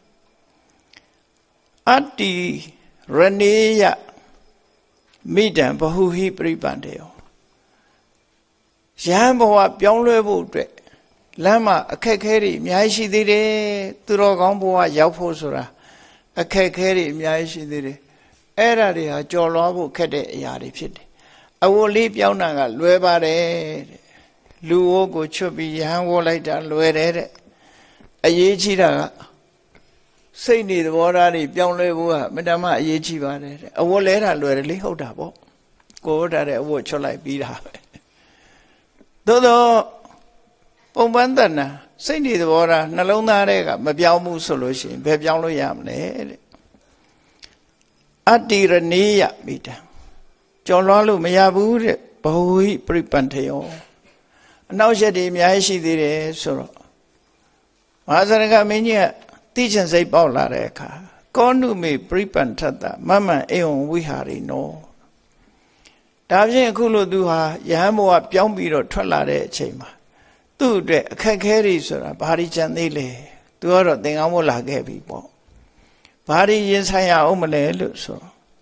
S1: တဲ့အတ္တိရဏေယမိတံဘဟုဟိပရိပန္တေယောယဟန်ဘဝပြောင်းလဲဖို့အတွက်လမ်းမှာအခက်အခဲတွေအများကြီးရှိသေးတယ်သူတော်ကောင်းဘဝရောက်ဖို့ဆိုတာအခက်အခဲတွေအများကြီးရှိသေးတယ်အဲ့ဒါတွေဟာကြော်လွှားဖို့ခက်တဲ့အရာတွေဖြစ်တယ်အဝတ်လေးပြောင်းတာကလွယ်ပါတယ်တဲ့လူဝတ်ကိုချွတ်ပြီးယဟန်ဝတ်လိုက်တာလွယ်တယ်တဲ့အရေးကြီးတာကစိတ်နေသဘောထားတွေပြောင်းလဲဖို့ကမတ္တမအရေးကြီးပါတယ်တဲ့အဝတ်လဲတာလွယ်တယ်လေဟုတ်တာပေါ့ကိုယ်ဝတ်တာတဲ့အဝတ်ချွတ်လိုက်ပြီးတာပဲသို့တော့ပုံပန်းတဏ္ဍစိတ်နေသဘောထားနှလုံးသားတွေကမပြောင်းဘူးဆိုလို့ရှိရင်ဘယ်ပြောင်းလို့ရမလဲတဲ့အတ္တိရဏေယမိတံကျော်လွှားလို့မရဘူးတဲ့ဘဟုဟိပရိပန္ထယောအနောက်ရက်တွေအများကြီးရှိသေးတယ်ဆိုတော့မဟာစရကမင်းကြီးကသိချင်စိတ်ပေါက်လာတဲ့အခါကောနုမေပရိပန္ထတမမံအေဝံဝိဟာရိနောဒါဖြင့်အခုလို့သူဟာယဟန်ဘဝပြောင်းပြီးတော့ထွက်လာတဲ့အချိန်မှာသူ့အတွက်အခက်ခဲတွေဆိုတာဘာတွေကြံသေးလဲသူကတော့သင်္ကန်းဝတ်လာခဲ့ပြီပေါ့ဘာတွေရင်ဆိုင်ရအောင်မလဲလို့ဆို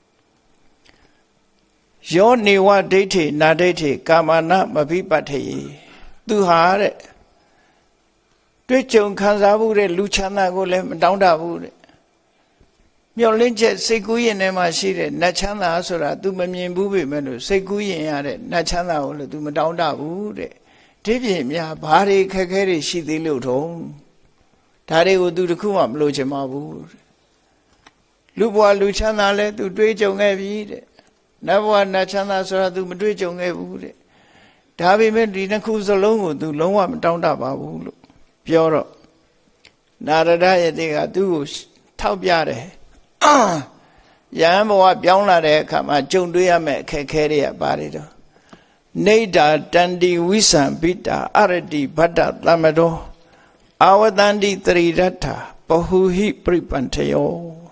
S1: ယောနေဝဒိဋ္ဌိနာဒိဋ္ဌိကာမနာမဘိပတ္ထေသူဟာတဲ့တွေ့ကြုံခံစားမှုတဲ့လူချမ်းသာကိုလည်းမတောင်းတဘူးတဲ့မျောလင်းချက်စိတ်ကူးရင်ထဲမှာရှိတဲ့နတ်ချမ်းသာဆိုတာ तू မမြင်ဘူးပဲမဲ့လို့စိတ်ကူးရင်ရတဲ့နတ်ချမ်းသာကိုလည်း तू မတောင်းတဘူးတဲ့ဒီပြင်များဘာတွေခက်ခဲတွေရှိသေးလို့ထုံးဒါတွေကို तू တခုမှမလို့ချင်ပါဘူးလူဘဝလူချမ်းသာလဲ तू တွေးကြုံခဲ့ပြီတဲ့နတ်ဘဝနတ်ချမ်းသာဆိုတာ तू မတွေးကြုံခဲ့ဘူးတဲ့ဒါပေမဲ့ဒီနှစ်ခုစလုံးကို तू လုံးဝမတောင်းတပါဘူးလို့ပြောတော့နာရဒယတိကသူ့ကိုထောက်ပြတယ်ယဟန်ဘဝပြောင်းလာတဲ့အခါမှာကြုံတွေ့ရမယ့်အခက်အခဲတွေကပါတယ်တော့နေတာတန္တိဝိသံပိတာအရတိဗတ္တသမတောအာဝတန္တိတရိရတ္ထာပဟုဟိပရိပန္ထယော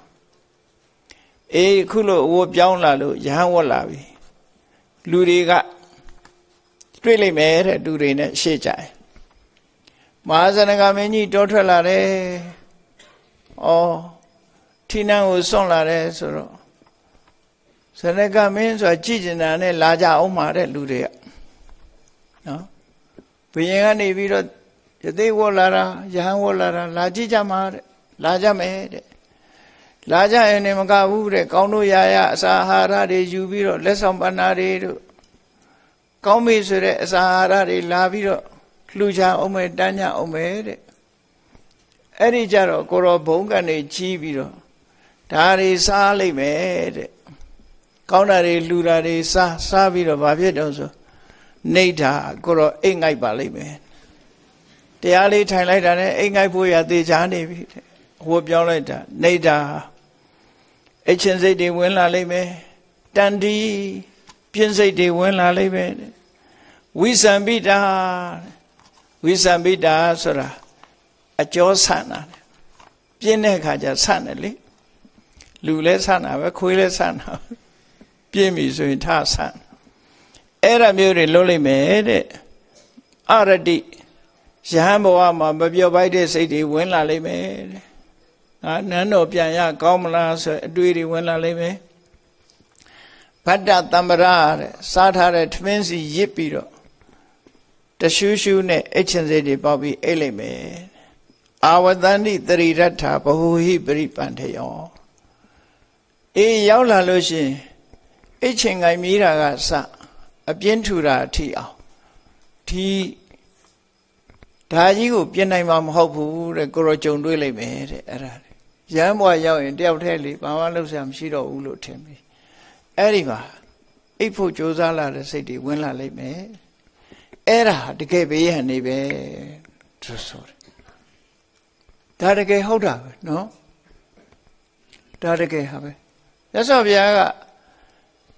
S1: အေးခုလိုအဝတ်ပြောင်းလာလို့ယဟန်ဝတ်လာပြီလူတွေကတွေ့လိမ့်မယ်တဲ့လူတွေနဲ့ရှေ့ကြတယ်မဟာဇနကမင်းကြီးတောထွက်လာတယ်ဩထိနန်းကိုစွန့်လာတယ်ဆိုတော့ဇနကမင်းဆိုတာကြည်ကျင်တာနဲ့လာကြအောင်မှာတဲ့လူတွေကနော်ဘုရင်ကနေပြီးတော့ယသိဝတ်လာတာယဟန်ဝတ်လာတာလာကြည့်ကြမှာတဲ့လာကြမယ်တဲ့လာကြရင်လည်းမကဘူးတဲ့ကောင်းတို့ရာရအစာအာဟာရတွေယူပြီးတော့လက်ဆောင်ပဏာတွေတို့ကောင်းပြီဆိုတဲ့အစာအာဟာရတွေလာပြီးတော့လှူချအောင်မယ်တန်းညအောင်မယ်တဲ့အဲ့ဒီကြတော့ကိုရောဘုံကနေကြီးပြီးတော့ဒါတွေစားလိုက်မယ်တဲ့ကောင်းတာတွေလှူတာတွေစားစားပြီးတော့ဘာဖြစ်တော့ဆိုနေဓာကိုရောအိတ်ငိုက်ပါလိမ့်မယ်တရားလေးထိုင်လိုက်တာနဲ့အိတ်ငိုက်ဖို့ရသေးချာနေပြီတဲ့ဟိုပြောင်းလိုက်တာနေဓာအချင်းစိတ်တွေဝင်လာလိမ့်မယ်တန်တီပြင်းစိတ်တွေဝင်လာလိမ့်မယ်ဝိသံပိတာဝိသံပိတာဆိုတာအကျော်ဆန့်တာပြင်းတဲ့အခါကျဆန့်တယ်လေလူလဲဆန့်တာပဲခွေးလဲဆန့်တာပြင်းပြီဆိုရင်ထဆန့်အဲ့ဒါမျိုးတွေလုပ်လိုက်မယ်တဲ့အရတိယဟန်ဘဝမှာမပြောပိုက်တဲ့စိတ်တွေဝင်လာလိမ့်မယ်တဲ့ငါနန်းတော်ပြန်ရကောင်းမလားဆိုအတွေးတွေဝင်လာလိမ့်မယ်ဗတ္တတမ္ပရတဲ့စားထားတဲ့ထမင်းစီရစ်ပြီးတော့တရှူးရှူးနဲ့အိတ်ချင်စိတ်တွေပေါက်ပြီးအိတ်လိုက်မယ်အာဝတန္တိတရိရတ္ထာဘဟုဟိပရိပန္ထယောအေးရောက်လာလို့ရှိရင်အိတ်ချင်ငိုင်မြည်တာကစအပြင်းထူတာအထိအောင်ဒီဒါကြီးကိုပြင်နိုင်မှာမဟုတ်ဘူးတဲ့ကိုရောကြုံတွေ့လိုက်မယ်တဲ့အဲ့ဒါရမ်းဘွားရောက်ရင်တယောက်တည်းလေဘာမှလုပ်စရာမရှိတော့ဘူးလို့ထင်ပြီအဲ့ဒီမှာအိတ်ဖို့ကြိုးစားလာတဲ့စိတ်တွေဝင်လာလိမ့်မယ်အဲ့ဒါတကယ်ဘေးရန်နေပဲသူဆိုတယ်ဒါတကယ်ဟုတ်တာပဲနော်ဒါတကယ်ဟာပဲရသော်ဘုရားက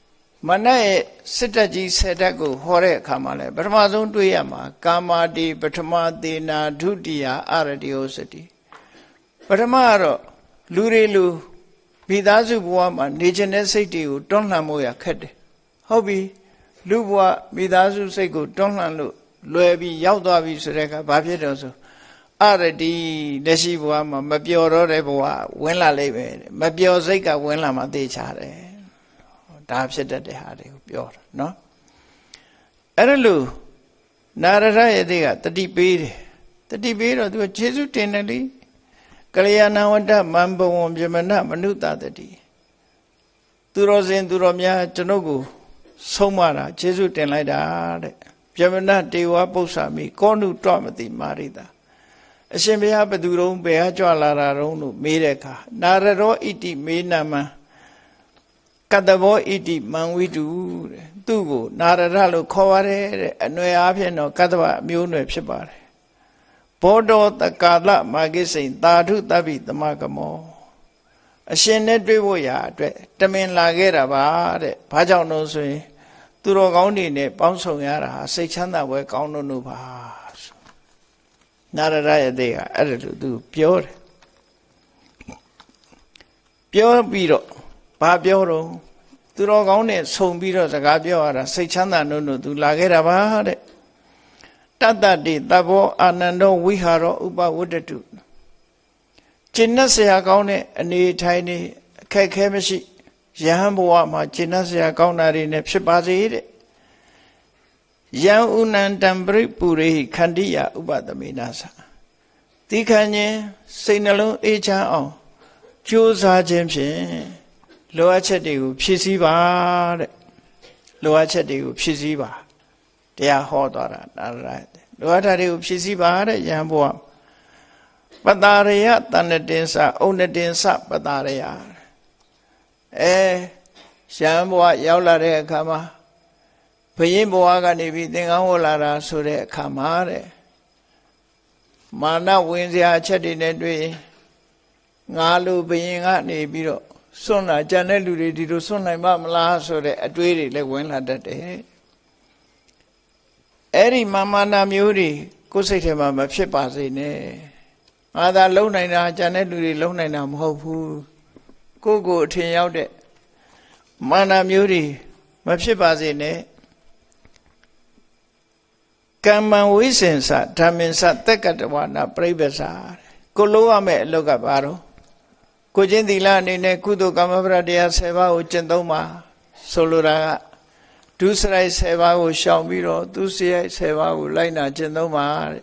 S1: မနက်ရဲ့စစ်တပ်ကြီးဆယ်တပ်ကိုဟောတဲ့အခါမှာလဲပထမဆုံးတွေ့ရမှာကာမာတိပထမသေနာဒုတိယအရတိယောစတိပထမကတော့လူတွေလူမိသားစုဘဝမှာနေခြင်းတဲ့စိတ်တွေကိုတွန်းလှန်ဖို့ရခက်တယ်ဟုတ်ပြီလူဘဝမိသားစုစိတ်ကိုတွန်းလှန်လို့လွယ်ပြီးရောက်သွားပြီဆိုတဲ့အခါဘာဖြစ်တော့ဆိုအရတိလက်ရှိဘဝမှာမပျော်တော့တဲ့ဘဝဝင်လာလိမ့်မယ်မပျော်စိတ်ကဝင်လာမှသိချတယ်ဒါဖြစ်တတ်တဲ့ဟာတွေကိုပြောတာနော်အဲ့ဒါလို့နာရရရဲ့တဲ့ကတတိပေးတယ်တတိပေးတော့သူကယေရှုတင်တယ်လေကလျာဏဝတ္တမံဘဝံပြမနမနုဿတတိသူတော်စင်သူတော်များကျွန်ုပ်ကိုဆုံးမတာယေရှုတင်လိုက်တာတဲ့ပြမနတေဝပု္ပ္ပာမိကောနုတွမတိမာရိတာအရှင်ဘုရားဘသူတုံးဘယ်ဟာကြွလာတာတုံးလို့မေးတဲ့အခါနာရရောဣတိမေနမံကတ္တဘောဣတိမံဝိတုတဲ့သူ့ကိုနာရရလို့ခေါ်ပါတယ်တဲ့အနွယ်အားဖြင့်တော့ကတ္တဗအမျိုးအနွယ်ဖြစ်ပါတယ်ဘောဓောတကာလမာဂိစိန်သာဓုတပိသမကမောအရှင်နဲ့တွေ့ဖို့ရာအတွက်တမင်လာခဲ့တာပါတဲ့ဘာကြောင့်လို့ဆိုရင်သူတော်ကောင်းတွေနဲ့ပေါင်းဆောင်ရတာဟာစိတ်ချမ်းသာပွဲကောင်းလို့လို့ပါနာရရရဲ့တဲ့ကအဲ့ဒါလို့သူပြောတယ်ပြောပြီးတော့ဘာပြောတော့သူတော်ကောင်းနဲ့ဆုံပြီးတော့စကားပြောရတာစိတ်ချမ်းသာလို့လို့သူလာခဲ့တာပါတဲ့တတ္တတိတဘောအာနန္ဒောဝိဟာရောဥပဝတ္တတုကျင့်တ်ဆရာကောင်းတဲ့အနေထိုင်နေအခက်ခဲမရှိယဟန်ဘဝမှာကျင့်တ်ဆရာကောင်းတာတွေနဲ့ဖြစ်ပါစေတဲ့ယံဥနန္တံပရိပူရိခန္တိယဥပသမေနသတိခဏ်ချင်းစိတ်နှလုံးအေးချမ်းအောင်ကြိုးစားခြင်းဖြင့်လိုအပ်ချက်တွေကိုဖြည့်ဆည်းပါတဲ့လိုအပ်ချက်တွေကိုဖြည့်ဆည်းပါတရားဟောသွားတာနာရရလိုအပ်တာတွေကိုဖြည့်ဆည်းပါတဲ့ယဟန်ဘဝပတာရယတဏ္ဍတင်္စဩနတင်္စပတာရယအဲယဟန်ဘဝရောက်လာတဲ့အခါမှာဘယင်းဘဝကနေပြီးသင်္ကန်းဝတ်လာတာဆိုတဲ့အခါမှာတဲ့မာနဝင်စရာအချက်တွေနဲ့တွေ့ငါလိုဘယင်းကနေပြီးတော့စွန့်လာကြံတဲ့လူတွေဒီလိုစွန့်နိုင်မမလားဆိုတဲ့အတွေးတွေလည်းဝင်လာတတ်တယ်အဲ့ဒီမာမာနာမျိုးတွေကိုယ်စိတ်ထဲမှာမဖြစ်ပါစေနဲ့ငါသာလုံနိုင်တာကြံတဲ့လူတွေလုံနိုင်တာမဟုတ်ဘူးကိုယ့်ကိုယ်အထင်ရောက်တဲ့မာနာမျိုးတွေမဖြစ်ပါစေနဲ့ကမ္မံဝိစင်္စဓမ္မင်္စတက္ကတဝနာပြိပ္ပစာကိုလို့ရမယ့်အလုပ်ကဘာတော့ကိုချင်းသီလအနေနဲ့ကုသိုလ်ကမ္မပရတရားဆယ်ပါးကိုကျင့်သုံးပါဆိုလိုတာကဒုစရိုက်ဆယ်ပါးကိုရှောင်ပြီးတော့သူစရိုက်ဆယ်ပါးကိုလိုက်နာကျင့်သုံးပါတဲ့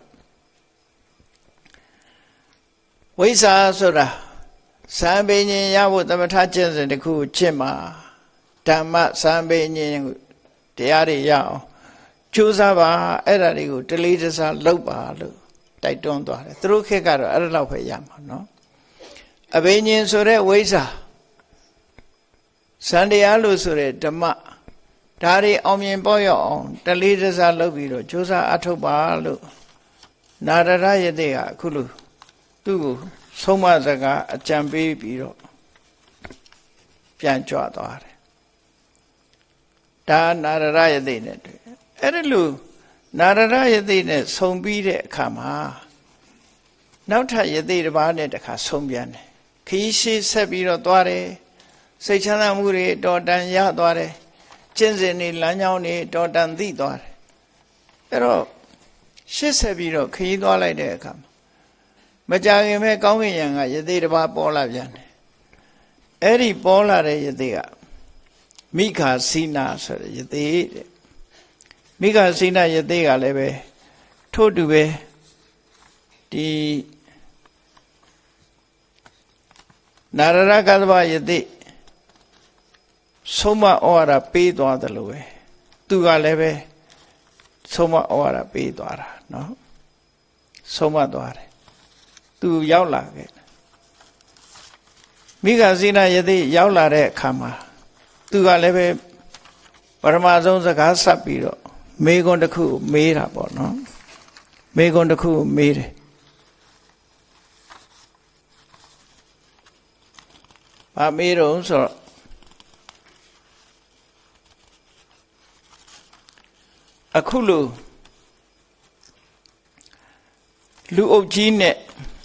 S1: ဝိဇ္ဇာဆိုတာစံပင်ញင်ရဖို့သမထကျင့်စဉ်တစ်ခုကိုကျင့်ပါဓမ္မစံပင်ញင်တရားတွေရအောင်ကြိုးစားပါအဲ့ဒါတွေကိုတလေးတစားလုပ်ပါလို့တိုက်တွန်းသွားတယ်သူတို့ခေတ်ကတော့အဲ့ဒါလောက်ပဲရမှာနော်အဘိညာဉ်ဆိုတဲ့ဝိဇ္ဇာစံတရားလို့ဆိုတဲ့ဓမ္မဒါတွေအောင်မြင်ပေါ်ရအောင်တလေးတစားလုပ်ပြီးတော့ကြိုးစားအထောက်ပါလို့နာရရယတိကအခုလို့သူ့ကိုဆုံးမစကားအကြံပေးပြီးတော့ပြန်ကြွသွားတယ်ဒါနာရရယတိနဲ့တွေ့အဲ့ဒါလို့နာရရယတိနဲ့ဆုံပြီးတဲ့အခါမှာနောက်ထပ်ယတိတစ်ပါးနဲ့တခါဆုံပြန်တယ်ခီးရှိဆက်ပြီးတော့သွားတယ်စိတ်ချမ်းသာမှုတွေတော်တန်ရသွားတယ်ကျင့်စဉ်တွေလမ်းကြောင်းတွေတော်တန်သိသွားတယ်အဲ့တော့ရှစ်ဆက်ပြီးတော့ခီးသွားလိုက်တဲ့အခါမှာမကြခင်ပဲကောင်းကင်ယံကယတိတစ်ပါးပေါ်လာပြန်တယ်အဲ့ဒီပေါ်လာတဲ့ယတိကမိခာစီနာဆိုတဲ့ယတိတဲ့မိခာစီနာယတိကလည်းပဲထို့တူပဲဒီနာရရကသဗ္ဗယတိဆုံးမဩဝါဒပေးသွားတယ်လို့ပဲသူကလည်းပဲဆုံးမဩဝါဒပေးသွားတာနော်ဆုံးမသွားတယ်သူရောက်လာခဲ့မိဂဇိနယတိရောက်လာတဲ့အခါမှာသူကလည်းပဲပရမဆုံးစကားဆက်ပြီးတော့မေခွန်းတစ်ခုမေးတာပေါ့နော်မေခွန်းတစ်ခုမေးတယ်ဘာမေးတော့ဆိုတော့အခုလိုလူအုပ်ကြီးနဲ့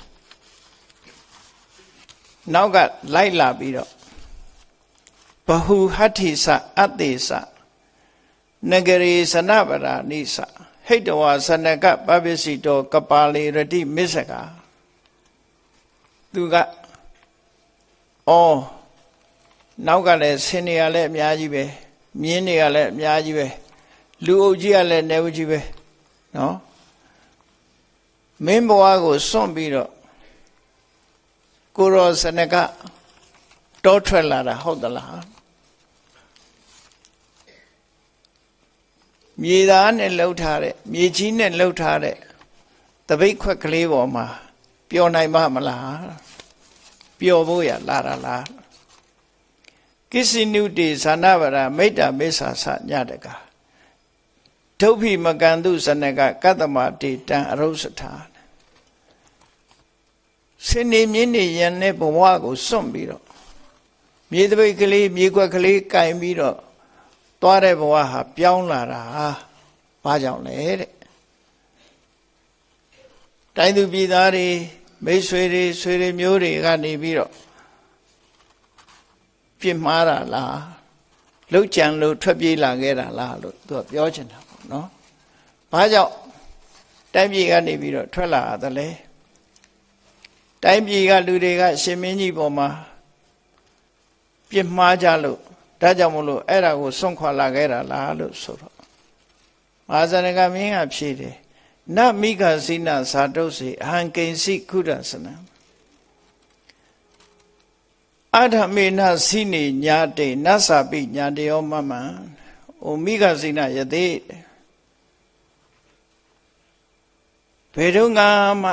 S1: နောက်ကလိုက်လာပြီးတော့ဘဟုဟတ္ထိစအတေစနဂရေစနပရာနိစဟိတဝါစနကပပစ္စည်းတော်ကပါလေရတိမစ္စကသူကအော်နောက်ကလည်းဆင်းနေရလည်းအများကြီးပဲမြင်းတွေကလည်းအများကြီးပဲလူအုပ်ကြီးကလည်းနေဦးကြီးပဲနော်မင်းဘဝကိုစွန့်ပြီးတော့ကိုရောစနကတောထွက်လာတာဟုတ်သလားမြေသားနဲ့လှုပ်ထားတဲ့မြေကြီးနဲ့လှုပ်ထားတဲ့တပိတ်ခွက်ကလေးပေါ်မှာပျော်နိုင်မှာမလားပျော်ဖို့ရလာတာလားကိစ္စနုတေဇာနာဗရာမိတ္တမေဆာစညတကဒုဗ္ဗိမကံတုဇနကကတ္တမတေတံအရုစထာစနေမြင်းနေရန်တဲ့ဘဝကိုစွန့်ပြီးတော့မြေတပိတ်ကလေးမြေခွက်ကလေးကင်ပြီးတော့သွားတဲ့ဘဝဟာပြောင်းလာတာဘာကြောင့်လဲတဲ့တိုင်းသူပြည်သားတွေမိတ်ဆွေတွေဆွေတွေမျိုးတွေကနေပြီးတော့ပြစ်မှားတာလားလှုပ်ကြံလို့ထွက်ပြေးလာခဲ့တာလားလို့သူကပြောချင်တာပေါ့နော်ဘာကြောင့်တိုင်းပြည်ကနေပြီးတော့ထွက်လာတယ်လဲတိုင်းပြည်ကလူတွေကရှင်မင်းကြီးပေါ်မှာပြစ်မှားကြလို့ဒါကြောင့်မလို့အဲ့ဒါကိုစွန့်ခွာလာခဲ့တာလားလို့ဆိုတော့မဟာဇနကမင်းကဖြေတယ်နမိခစိနဇာတုစေအဟံကိဉ္စိခုဒသနံအဓမေနစိနေညာတေနသပိညာတယောမမံဩမိခစိနယတိဘယ်တော့မှ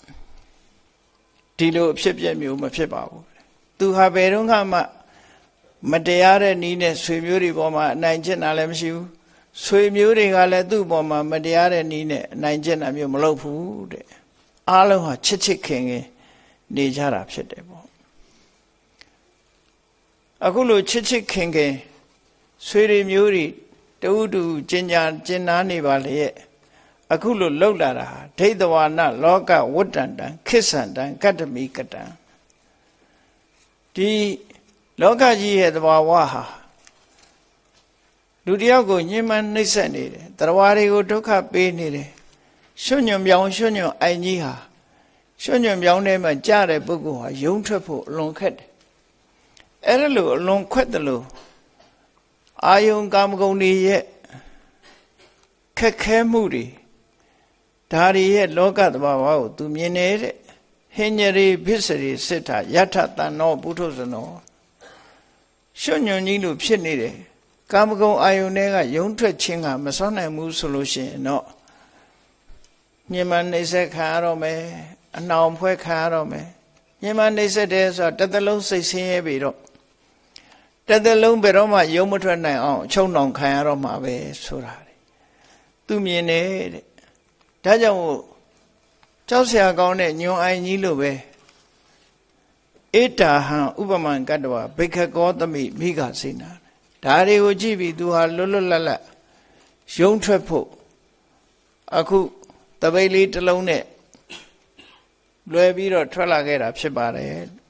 S1: ဒီလိုအဖြစ်ပြက်မျိုးမဖြစ်ပါဘူးသူဟာဘယ်တော့မှမတရားတဲ့နည်းနဲ့ဆွေမျိုးတွေပေါ်မှာအနိုင်ကျင့်တာလည်းမရှိဘူးဆွေမျိုးတွေကလည်းသူ့ပေါ်မှာမတရားတဲ့နည်းနဲ့အနိုင်ကျင့်တာမျိုးမလုပ်ဘူးတဲ့အားလုံးဟာချစ်ချစ်ခင်ခင်နေကြတာဖြစ်တယ်ပေါ့အခုလိုချစ်ချစ်ခင်ခင်ဆွေတွေမျိုးတွေတူတူကျင်ညာကျင်နာနေပါလေရဲ့အခုလိုလှုပ်လာတာဒိဋ္ဌဝါနလောကဝတ္တန္တံခိစ္ဆန္တံကတ္တမိကတံဒီလောကကြီးရဲ့သဘာဝဟာလူတယောက်ကိုညှဉ်းပန်းနှိပ်စက်နေတယ်တရားတွေကိုဒုက္ခပေးနေတယ်ရွှွညွန်ပြောင်းရွှွညွန်အိုင်ကြီးဟာရွှွညွန်ပြောင်းထဲမှာကြားတဲ့ပုဂ္ဂိုလ်ဟာယုံထွက်ဖို့အလွန်ခက်တယ်အဲ့ဒါလို့အလွန်ခွက်တယ်လို့အာယုံကာမဂုဏ်တွေရဲ့ခက်ခဲမှုတွေဒါတွေရဲ့လောကသဘာဝကိုသူမြင်နေတဲ့ဟိညရိဘစ္စရိစိတ္ထယထတန်နောပုထုဇနောရွှွညွန်ကြီးလို့ဖြစ်နေတယ်ကာမဂုဏ်အာယုန်တွေကယုံထွက်ခြင်းကမစွမ်းနိုင်ဘူးဆိုလို့ရှိရင်တော့ညင်မနှိမ့်ဆက်ခံရတော့မယ်အနှောင်ဖွဲ့ခံရတော့မယ်ညင်မနှိမ့်ဆက်တယ်ဆိုတော့တစ်သလုံးစိတ်ဆင်းရဲပြီတော့တစ်သလုံးဘယ်တော့မှယုံမထွက်နိုင်အောင်အချုံနှောင်ခံရတော့မှာပဲဆိုတာသူမြင်နေတဲ့ဒါကြောင့်ကြောက်စရာကောင်းတဲ့ညွန်အိုင်ကြီးလို့ပဲဧတာဟံဥပမံကတ္တဝဘိက္ခကောသမိမိဂစေနာဒါတွေကိုကြည့်ပြီးသူဟာလွတ်လွတ်လပ်လပ်ရုံးထွက်ဖို့အခုတပိတ်လေးတစ်လုံးနဲ့လွယ်ပြီးတော့ထွက်လာခဲ့တာဖြစ်ပါတယ်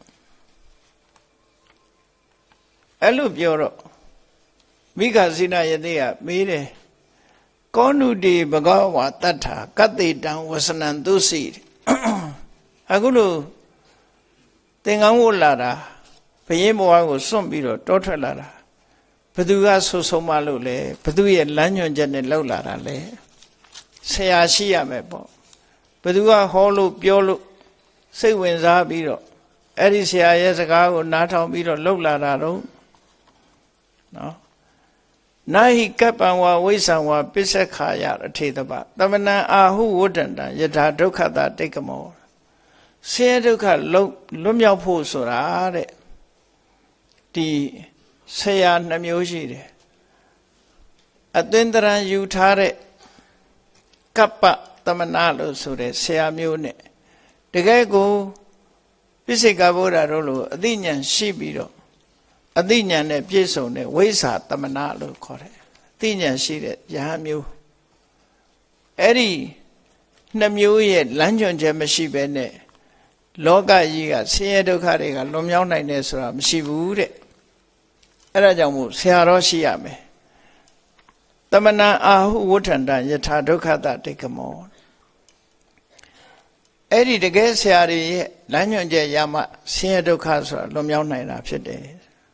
S1: အဲ့လိုပြောတော့မိဂစေနာယတိကမေးတယ်ကောနုတေဘဂဝါတတ္ထာကတ္တေတံဝစနံသုစီအခုလို့သင်္ကန်းဝတ်လာတာဘယင်းဘဝကိုစွန့်ပြီးတော့တောထွက်လာတာဘသူကဆူဆုံးမလို့လဲဘသူရဲ့လမ်းညွှန်ချက်နဲ့လှုပ်လာတာလဲဆရာရှိရမယ်ပေါ့ဘသူကဟောလို့ပြောလို့စိတ်ဝင်စားပြီးတော့အဲ့ဒီဆရာရဲ့စကားကိုနားထောင်ပြီးတော့လှုပ်လာတာတော့နော်နာဟိကပ္ပံဝဝိသံဝပစ္စခာယအထေတပတမနံအာဟုဝတ္တန္တယထာဒုက္ခတာတိတ်ကမောဆင်းရဲဒုက္ခလုံးလွတ်မြောက်ဖို့ဆိုတာတဲ့ဒီဆရာနှမျိုးရှိတယ်အသင်္တရံယူထားတဲ့ကပ္ပတမနာလို့ဆိုတဲ့ဆရာမျိုးနဲ့တကယ်ကိုပိစိကဗုဒ္ဓတို့လိုအသိဉာဏ်ရှိပြီးတော့အသိဉာဏ်နဲ့ပြည့်စုံတဲ့ဝိဇ္ဇာတမနာလို့ခေါ်တယ်အသိဉာဏ်ရှိတဲ့ယဟန်မျိုး Eri Namu yet Lanjon Jamashibene Loga Yiga Seado Kariga Lomyona Nesra Mshibude Erajamu Searoshiame Tamana Ahu Wutanda Yatadokata take a more Eri the Gesiari Lanyon Yama Seado Casa Lomyona after days.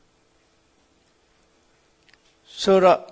S1: Sura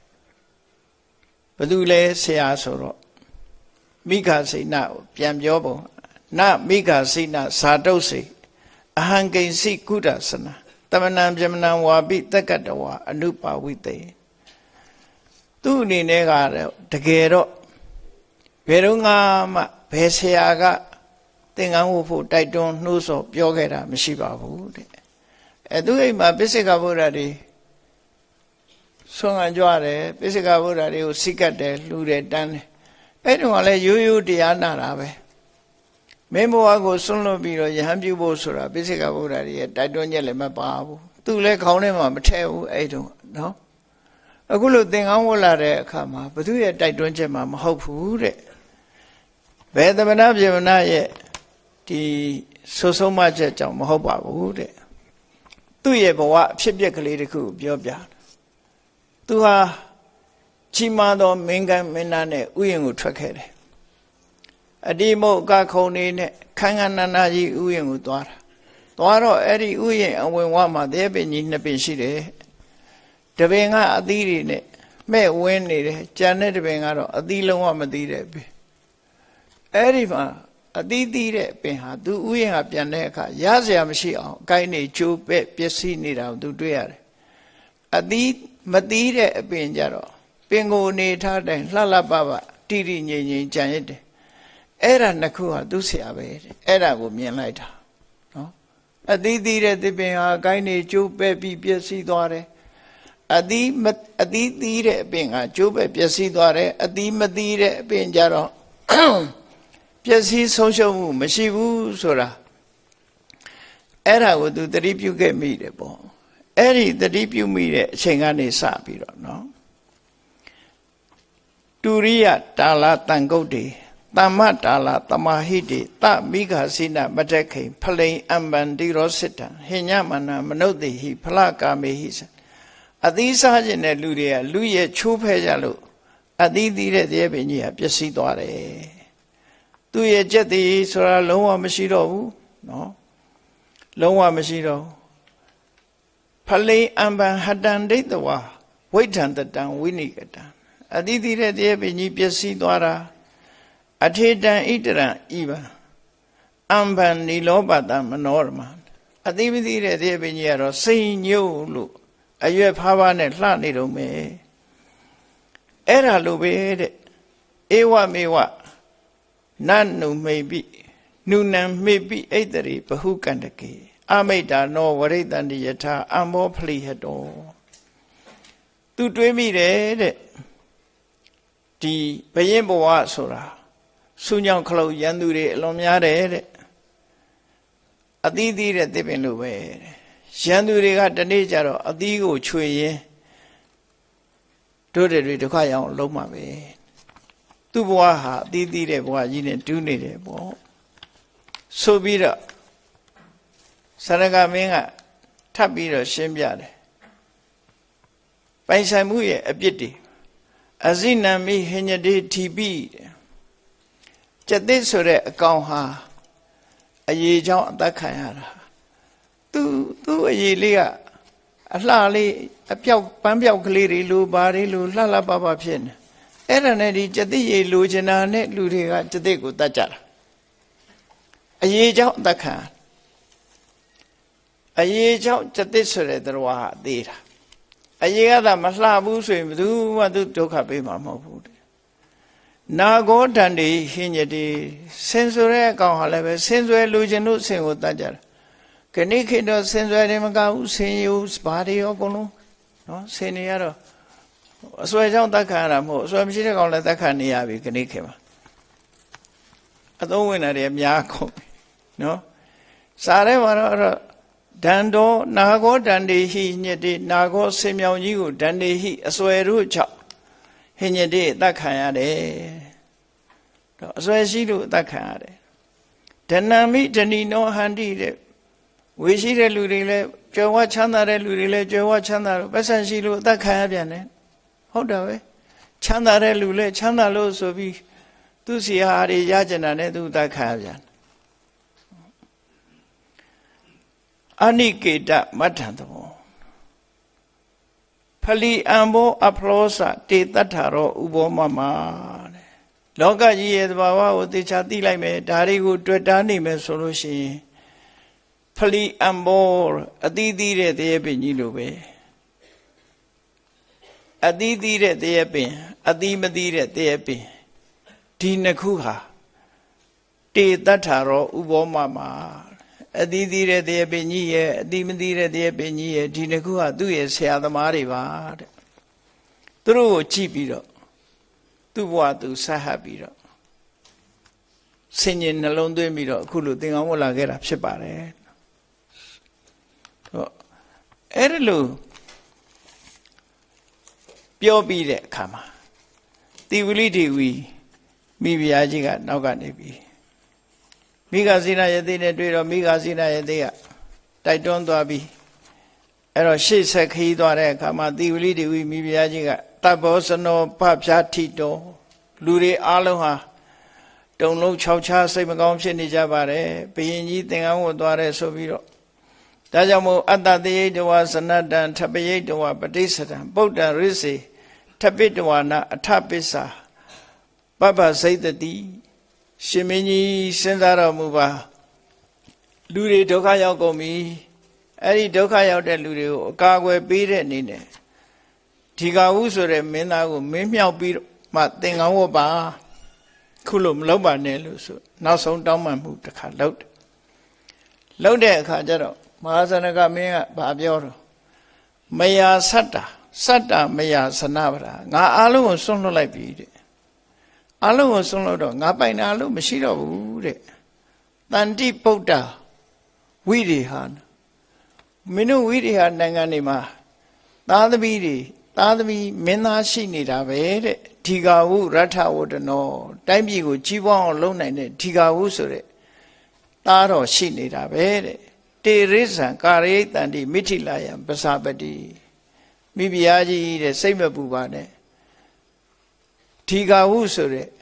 S1: Badule Sea Soro Mika say now, Piam Jobo, na Mika say na Sadosi, Ahangain si Kudasana, Tamanam Jamanan Wabi, Takatawa, Anupa Wite. Tu ni negare, Takero Verunga Peseaga, Tingamu, Titon, Nuso, Yogera, Mishiba Wood. A doing my basic avuradi. Song and Joare, basic avuradi, Sikate, Lude, Dan. Anyone let you, you, Diana Rabe. Memo Ago Solo Biro, Yahambu Bosura, basic avuradi, Titon Yelema Babu. Two leg on him, Mateo, Edo, no? A good thing I will let it come, but we had Titon Gemma, hopeful. Better than Abjamana, the so so much at Mahoba wood. Two year boa, typically the coup, Biobia. To her Chimado Minga Menane, Uyangu Trakere. A demo Gakone, Kangananaji Uyangu Dwara. Dwaro Eddie Uyan and Wama, there been in the Pinshide. The Venga Adiri, may win it, Janet Vengaro, Adilo Wamadire. Eriva, Adidire Penha, do we have Yaneka, Yazia Machia, Kaine, Chu, Piesi Nida, do Duere. Adid Madire Benjaro, Pingo Neta, Lala Baba, Tiri Yin Janet. Era Nakua, Dusia, Era would mean later. No? Adidire de Benha, Kaine, Chu, Baby, Piesi Dore. Adi Adidire Benha, Chu, Piesi Dore, Adi Madire Benjaro. Piesi social Mashivu Sura. Era would do the review get me the ball. Eri the review me the Chengani Sapiro, no? Turia Tala Tangodi, Tama Tala Tamahidi, Ta Mika Sina Mateke, Pale Ambandi Rosita, Hinyamana, Manodi, he Palaka Mehisa. Adisa Jene Luria, Luya Chupejalu, Adidi de Ebinia, Piesi Dore. Do ye jet the Sora Loa Mashiro? No. Loa Mashiro. Pale Amban had done the wa. Wait under down, winning it down. Adidi de Ebini Piesi Dora. Ateda Idra Eva. Amban Nilobada Manorman. Adidi de Ebiniero, saying you look. A you have Havana Lanido me. Era Lube. Ewa mewa. None no maybe, Nunam maybe either, but who can the key? I made that no worry than the yata, I'm more plea at all. To do me there, the Bayemboa Sora, Sunyan Clo Yandure, Lomiare, Adidi at the Benuwe, Yandure got the nature of Adigo Chuye, to the Ridokaya Loma way. Tu boha, didi de boa, yin do need a bo. So be the Saraga Minga, Tabira Shembiade. By Samuye, a pity. Azina me henya de T B. Jadesore a gonha, a ye john that kayara. Tu, tu a ye lia, a lali, a piao, pambiao cleary, lu bari, lu lala baba pin. Era neri jadi lujana ne luriga jadi guta cara. Aye jauh takkan. Aye jauh jadi sore terwah dira. Aye ada masalah busui betul betul doka bima maupun. Nago dandi hanya di sensore kau halai sensore lujanu sengu tajar. Kini kita sensore ni makau senyu separi okonu, no seniaro. So I don't that kind of more. So I'm sitting on that kind of yavi can eat him. I don't win at him yako. No? Sare Dando, Nago, Dandi, he, Nedi, Nago, Semyon, you, Dandi, he, a swear root chop. He, that kind of day. အစွဲရှိလို့အသက်ခံရတယ်ဒဏမိဒဏီနောဟန္တိတဲ့ဝေရှိတဲ့လူတွေလည်းကြွယ်ဝချမ်းသာတဲ့လူတွေလည်းကြွယ်ဝချမ်းသာလို့ပတ်စံရှိလို့အသက်ခံရပြန်တယ်ဟုတ်တယ်ပဲချမ်းသာတဲ့လူလည်းချမ်းသာလို့ဆိုပြီးသူစီဟာတွေရကြတာနဲ့သူအသက်ခံရပြန်အနိကေတမတ္ထံသဘောဖလီအံဘောအဖလောစတေတ္ထာရောဥဘောမမတဲ့လောကကြီးရဲ့သဘာဝကိုသေချာသိလိုက်မယ်ဒါတွေကိုတွေ့တာနေမယ်ဆိုလို့ရှိရင်ဖလီအံဘောအသီးသီးတဲ့တရားပင်ကြီးလိုပဲအသီးသီးတဲ့တရားပင်အသီးမသီးတဲ့တရားပင်ဒီနှစ်ခုဟာတေတ္ထာရောဥဘောမမအသီးသီးတဲ့တရားပင်ကြီးရဲ့အသီးမသီးတဲ့တရားပင်ကြီးရဲ့ဒီနှစ်ခုဟာသူ့ရဲ့ဆရာသမားတွေပါတဲ့သူတို့ကိုကြည့်ပြီးတော့သူ့ဘဝသူဆက်ဟပ်ပြီးတော့ဆင်ញင်နှလုံးသွင်းပြီးတော့အခုလိုသင်္ကန်းဝတ်လာခဲ့တာဖြစ်ပါတယ်ဟောအဲ့ဒါလို့ပြောပြီးတဲ့အခါမှာတိဝလိဒေဝီမိဖုရားကြီးကနောက်ကနေပြီးမိဂဇိနယသိနဲ့တွေ့တော့မိဂဇိနယသိကတိုက်တွန်းသွားပြီးအဲ့တော့ရှေ့ဆက်ခီးသွားတဲ့အခါမှာတိဝလိဒေဝီမိဖုရားကြီးကတဘောစနောဖဖြာထိတော်လူတွေအားလုံးဟာတုံလုံးခြောက်ခြားစိတ်မကောင်းဖြစ်နေကြပါတယ်ဘုရင်ကြီးသင်္ကန်းဝတ်သွားတယ်ဆိုပြီးတော့ဒါကြောင့်မို့အတ္တတေယတဝသနတံထပယိတဝပဋိစ္စတံပုဒ္ဒရစ္စေထပိတဝနာအထပစ္စာပပ္ပစိတ်တိရှင်မင်းကြီးစဉ်းစားတော်မူပါလူတွေဒုက္ခရောက်ကုန်ပြီအဲ့ဒီဒုက္ခရောက်တဲ့လူတွေကိုအကာအကွယ်ပေးတဲ့အနေနဲ့ဒီကဟုဆိုတဲ့မင်းသားကိုမင်းမြောက်ပြီးမှသင်္ကန်းဝတ်ပါခုလိုမလုပ်ပါနဲ့လို့ဆိုနောက်ဆုံးတောင်းပန်မှုတစ်ခါလုပ်တယ်လုပ်တဲ့အခါကျတော့မဟာဇနကမင်းကဗာပြောတော့မယာဆတ္တာစတ္တာမယာစနဗရာငါအားလုံးကိုစွန့်လွတ်လိုက်ပြီတဲ့အားလုံးကိုစွန့်လွတ်တော့ငါပိုင်တာလို့မရှိတော့ဘူးတဲ့တန်တိပုဒ္ဒဝိရိဟမင်းတို့ဝိရိဟနိုင်ငံတွေမှာသားသမီးတွေသားသမီးမင်းသားရှိနေတာပဲတဲ့ဒီဃဝုရထဝတ္တနောတိုင်းပြည်ကိုကြီးပွားအောင်လုပ်နိုင်တဲ့ဒီဃဝုဆိုတဲ့သားတော်ရှိနေတာပဲတဲ့တေရိဇံကာရိတန္တိမိထိလာယံပစာပတိမိဖုရားကြီးတဲ့စိတ်မပူပါနဲ့ဒီဃဝုဆိုတဲ့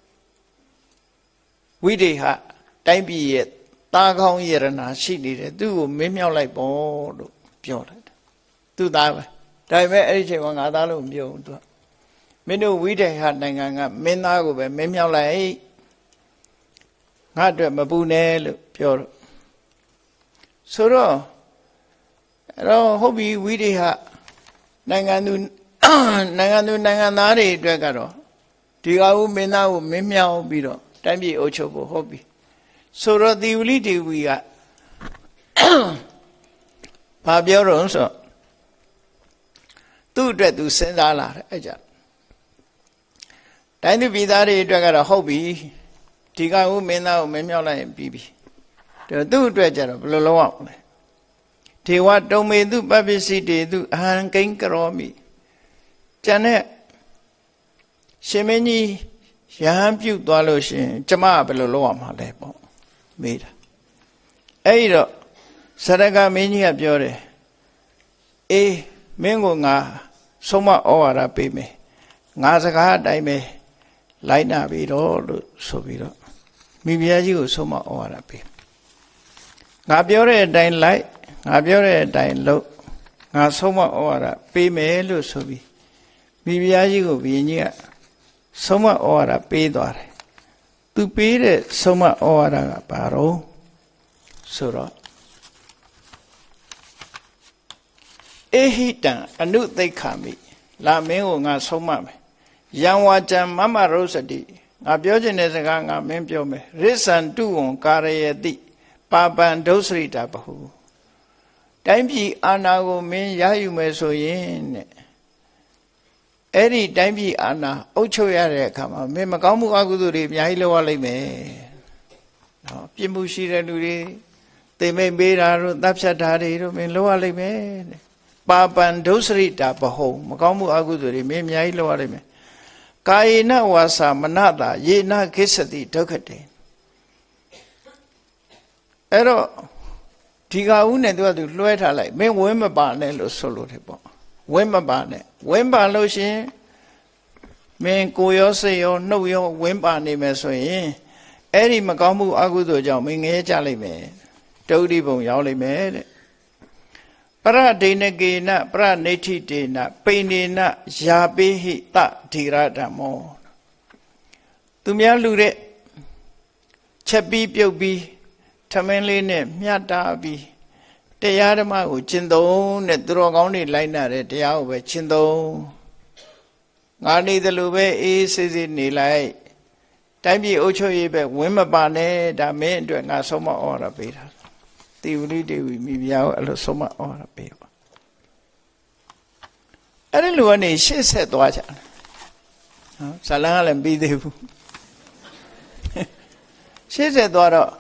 S1: ဝိဒေဟတိုင်းပြည်ရဲ့သားကောင်းယရနာရှိနေတယ်သူ့ကိုမင်းမြောက်လိုက်ပေါ့လို့ပြောတယ်သူ့သားပဲဒါပေမဲ့အဲ့ဒီချိန်မှာငါသားလို့မပြောဘူးသူကမင်းတို့ဝိဒေဟနိုင်ငံကမင်းသားကိုပဲမင်းမြောက်လိုက်ငါအတွက်မပူနဲ့လို့ပြောတော့ဆိုတော့အဲ့တော့ဟုတ်ပြီဝိဒေဟနိုင်ငံသူနိုင်ငံသူနိုင်ငံသားတွေအတွက်ကတော့ဒီကဟုမင်းသားကိုမင်းမြောက်ပြီးတော့တိုင်းပြည်အုပ်ချုပ်ဖို့ဟုတ်ပြီဆိုတော့တိဝလိဒေဝီကဘာပြောတော့ဆိုသူ့အတွက်သူစဉ်းစားလာတယ်အဲ့ကြတိုင်းသူပြည်သားတွေအတွက်ကတော့ဟုတ်ပြီဒီကဟုမင်းသားကိုမင်းမြောက်လိုက်ရင်ပြီးပြီဒါသူ့အတွက်ကြတော့ဘယ်လိုလုပ်အောင်လဲဒေဝတုံမေသူပပ္ပစီတေသူအဟံကိဉ္ကရောမိကျန်တဲ့ရှင်မင်းကြီးရဟန်းပြုတ်သွားလို့ရှင်ကျမဘယ်လိုလုပ်အောင်မှာလဲပေါ့မေးတာအဲ့ဒီတော့စရကမင်းကြီးကပြောတယ်အေးမင်းကိုငါဆုံးမဩဝါဒပေးမယ်ငါစကားအတိုင်းပဲလိုက်နာပြီတော့လို့ဆိုပြီးတော့မိဖုရားကြီးကိုဆုံးမဩဝါဒပေးငါပြောတဲ့အတိုင်းလိုက်ငါပြောတဲ့အတိုင်းလုပ်ငါဆုံးမဩဝါဒပေးမယ်လို့ဆိုပြီးမိဖုရားကြီးကိုဘုရင်ကြီးကဆုံးမဩဝါဒပေးသွားတယ်သူပေးတဲ့ဆုံးမဩဝါဒကဘာတော့ဆိုတော့အေဟိတံအနုသိက္ခာမိလာမင်းကိုငါဆုံးမမယ်ယံဝါကြံမမရုစတိငါပြောခြင်းတဲ့စကားငါမင်းပြောမယ်ရစ္ဆန်တုဝံကာရယတိပါပံဒုစရိတာဘဟုတိုင်းပြည်အာဏာကိုမင်းရယူမယ်ဆိုရင်တဲ့အဲ့ဒီတိုင်းပြည်အာဏာအုပ်ချုပ်ရတဲ့အခါမှာမင်းမကောင်းမှုအကုသိုလ်တွေအများကြီးလုပ်ရလိမ့်မယ်နော်ပြစ်မှုရှိတဲ့လူတွေသိမိတ်ပေးတာတို့တပ်ဖြတ်တာတွေတို့မင်းလုပ်ရလိမ့်မယ်တဲ့ပါပံဒုစရိတာဘဟုမကောင်းမှုအကုသိုလ်တွေမင်းအများကြီးလုပ်ရလိမ့်မယ်ကာယေနဝါစာမနတာယေနခိစ္စတိဒုက္ခတေအဲ့တော့ဒီကဦးနဲ့သူကသူလွှဲထားလိုက်မင်းဝင်းမပါနဲ့လို့ဆိုလို့တယ်ပေါ့ဝင်းမပါနဲ့ဝင်းပါလို့ရှင်မင်းကိုရောစိတ်ရောနှုတ်ရောဝင်းပါနေမယ်ဆိုရင်အဲ့ဒီမကောင်းမှုအကုသိုလ်ကြောင့်မင်းငဲကြလိုက်မယ်တုဒ္ဓိဘုံရောက်လိုက်မယ်တဲ့ပရဒိဏကေနပရနိဋ္ဌိတေနပိဏေနယာပိဟိတဓိရဓမ္မောသူများလူတဲ့ချက်ပြီးပြုတ်ပြီးထမင်းလေးနဲ့မြတ်တာပြီးတရားဓမ္မကိုကျင့်သုံးတဲ့သူတော်ကောင်းတွေလိုက်နာတဲ့တရားကိုပဲကျင့်သုံးငါနေတယ်လို့ပဲအေးဆေးဆေးနေလိုက်တိုင်းပြည်အုပ်ချုပ်ရေးပဲဝင်းမပါနဲ့ဒါမင်းအတွက်ငါဆုံးမဩဝါဒပေးတာတိဝလိတေဝီမိဖုရားကိုအဲ့လိုဆုံးမဩဝါဒပေးပါအဲ့ဒီလူကနေရှေ့ဆက်သွားကြတယ်နော်ဇလန်းကလည်းမပြီးသေးဘူးရှေ့ဆက်သွားတော့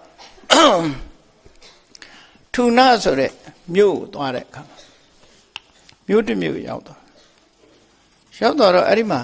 S1: ထူနာဆိုတဲ့မြို့ကိုသွားတဲ့အခါမြို့တစ်မြို့ရောက်တော့ရောက်တော့အဲ့ဒီမှာ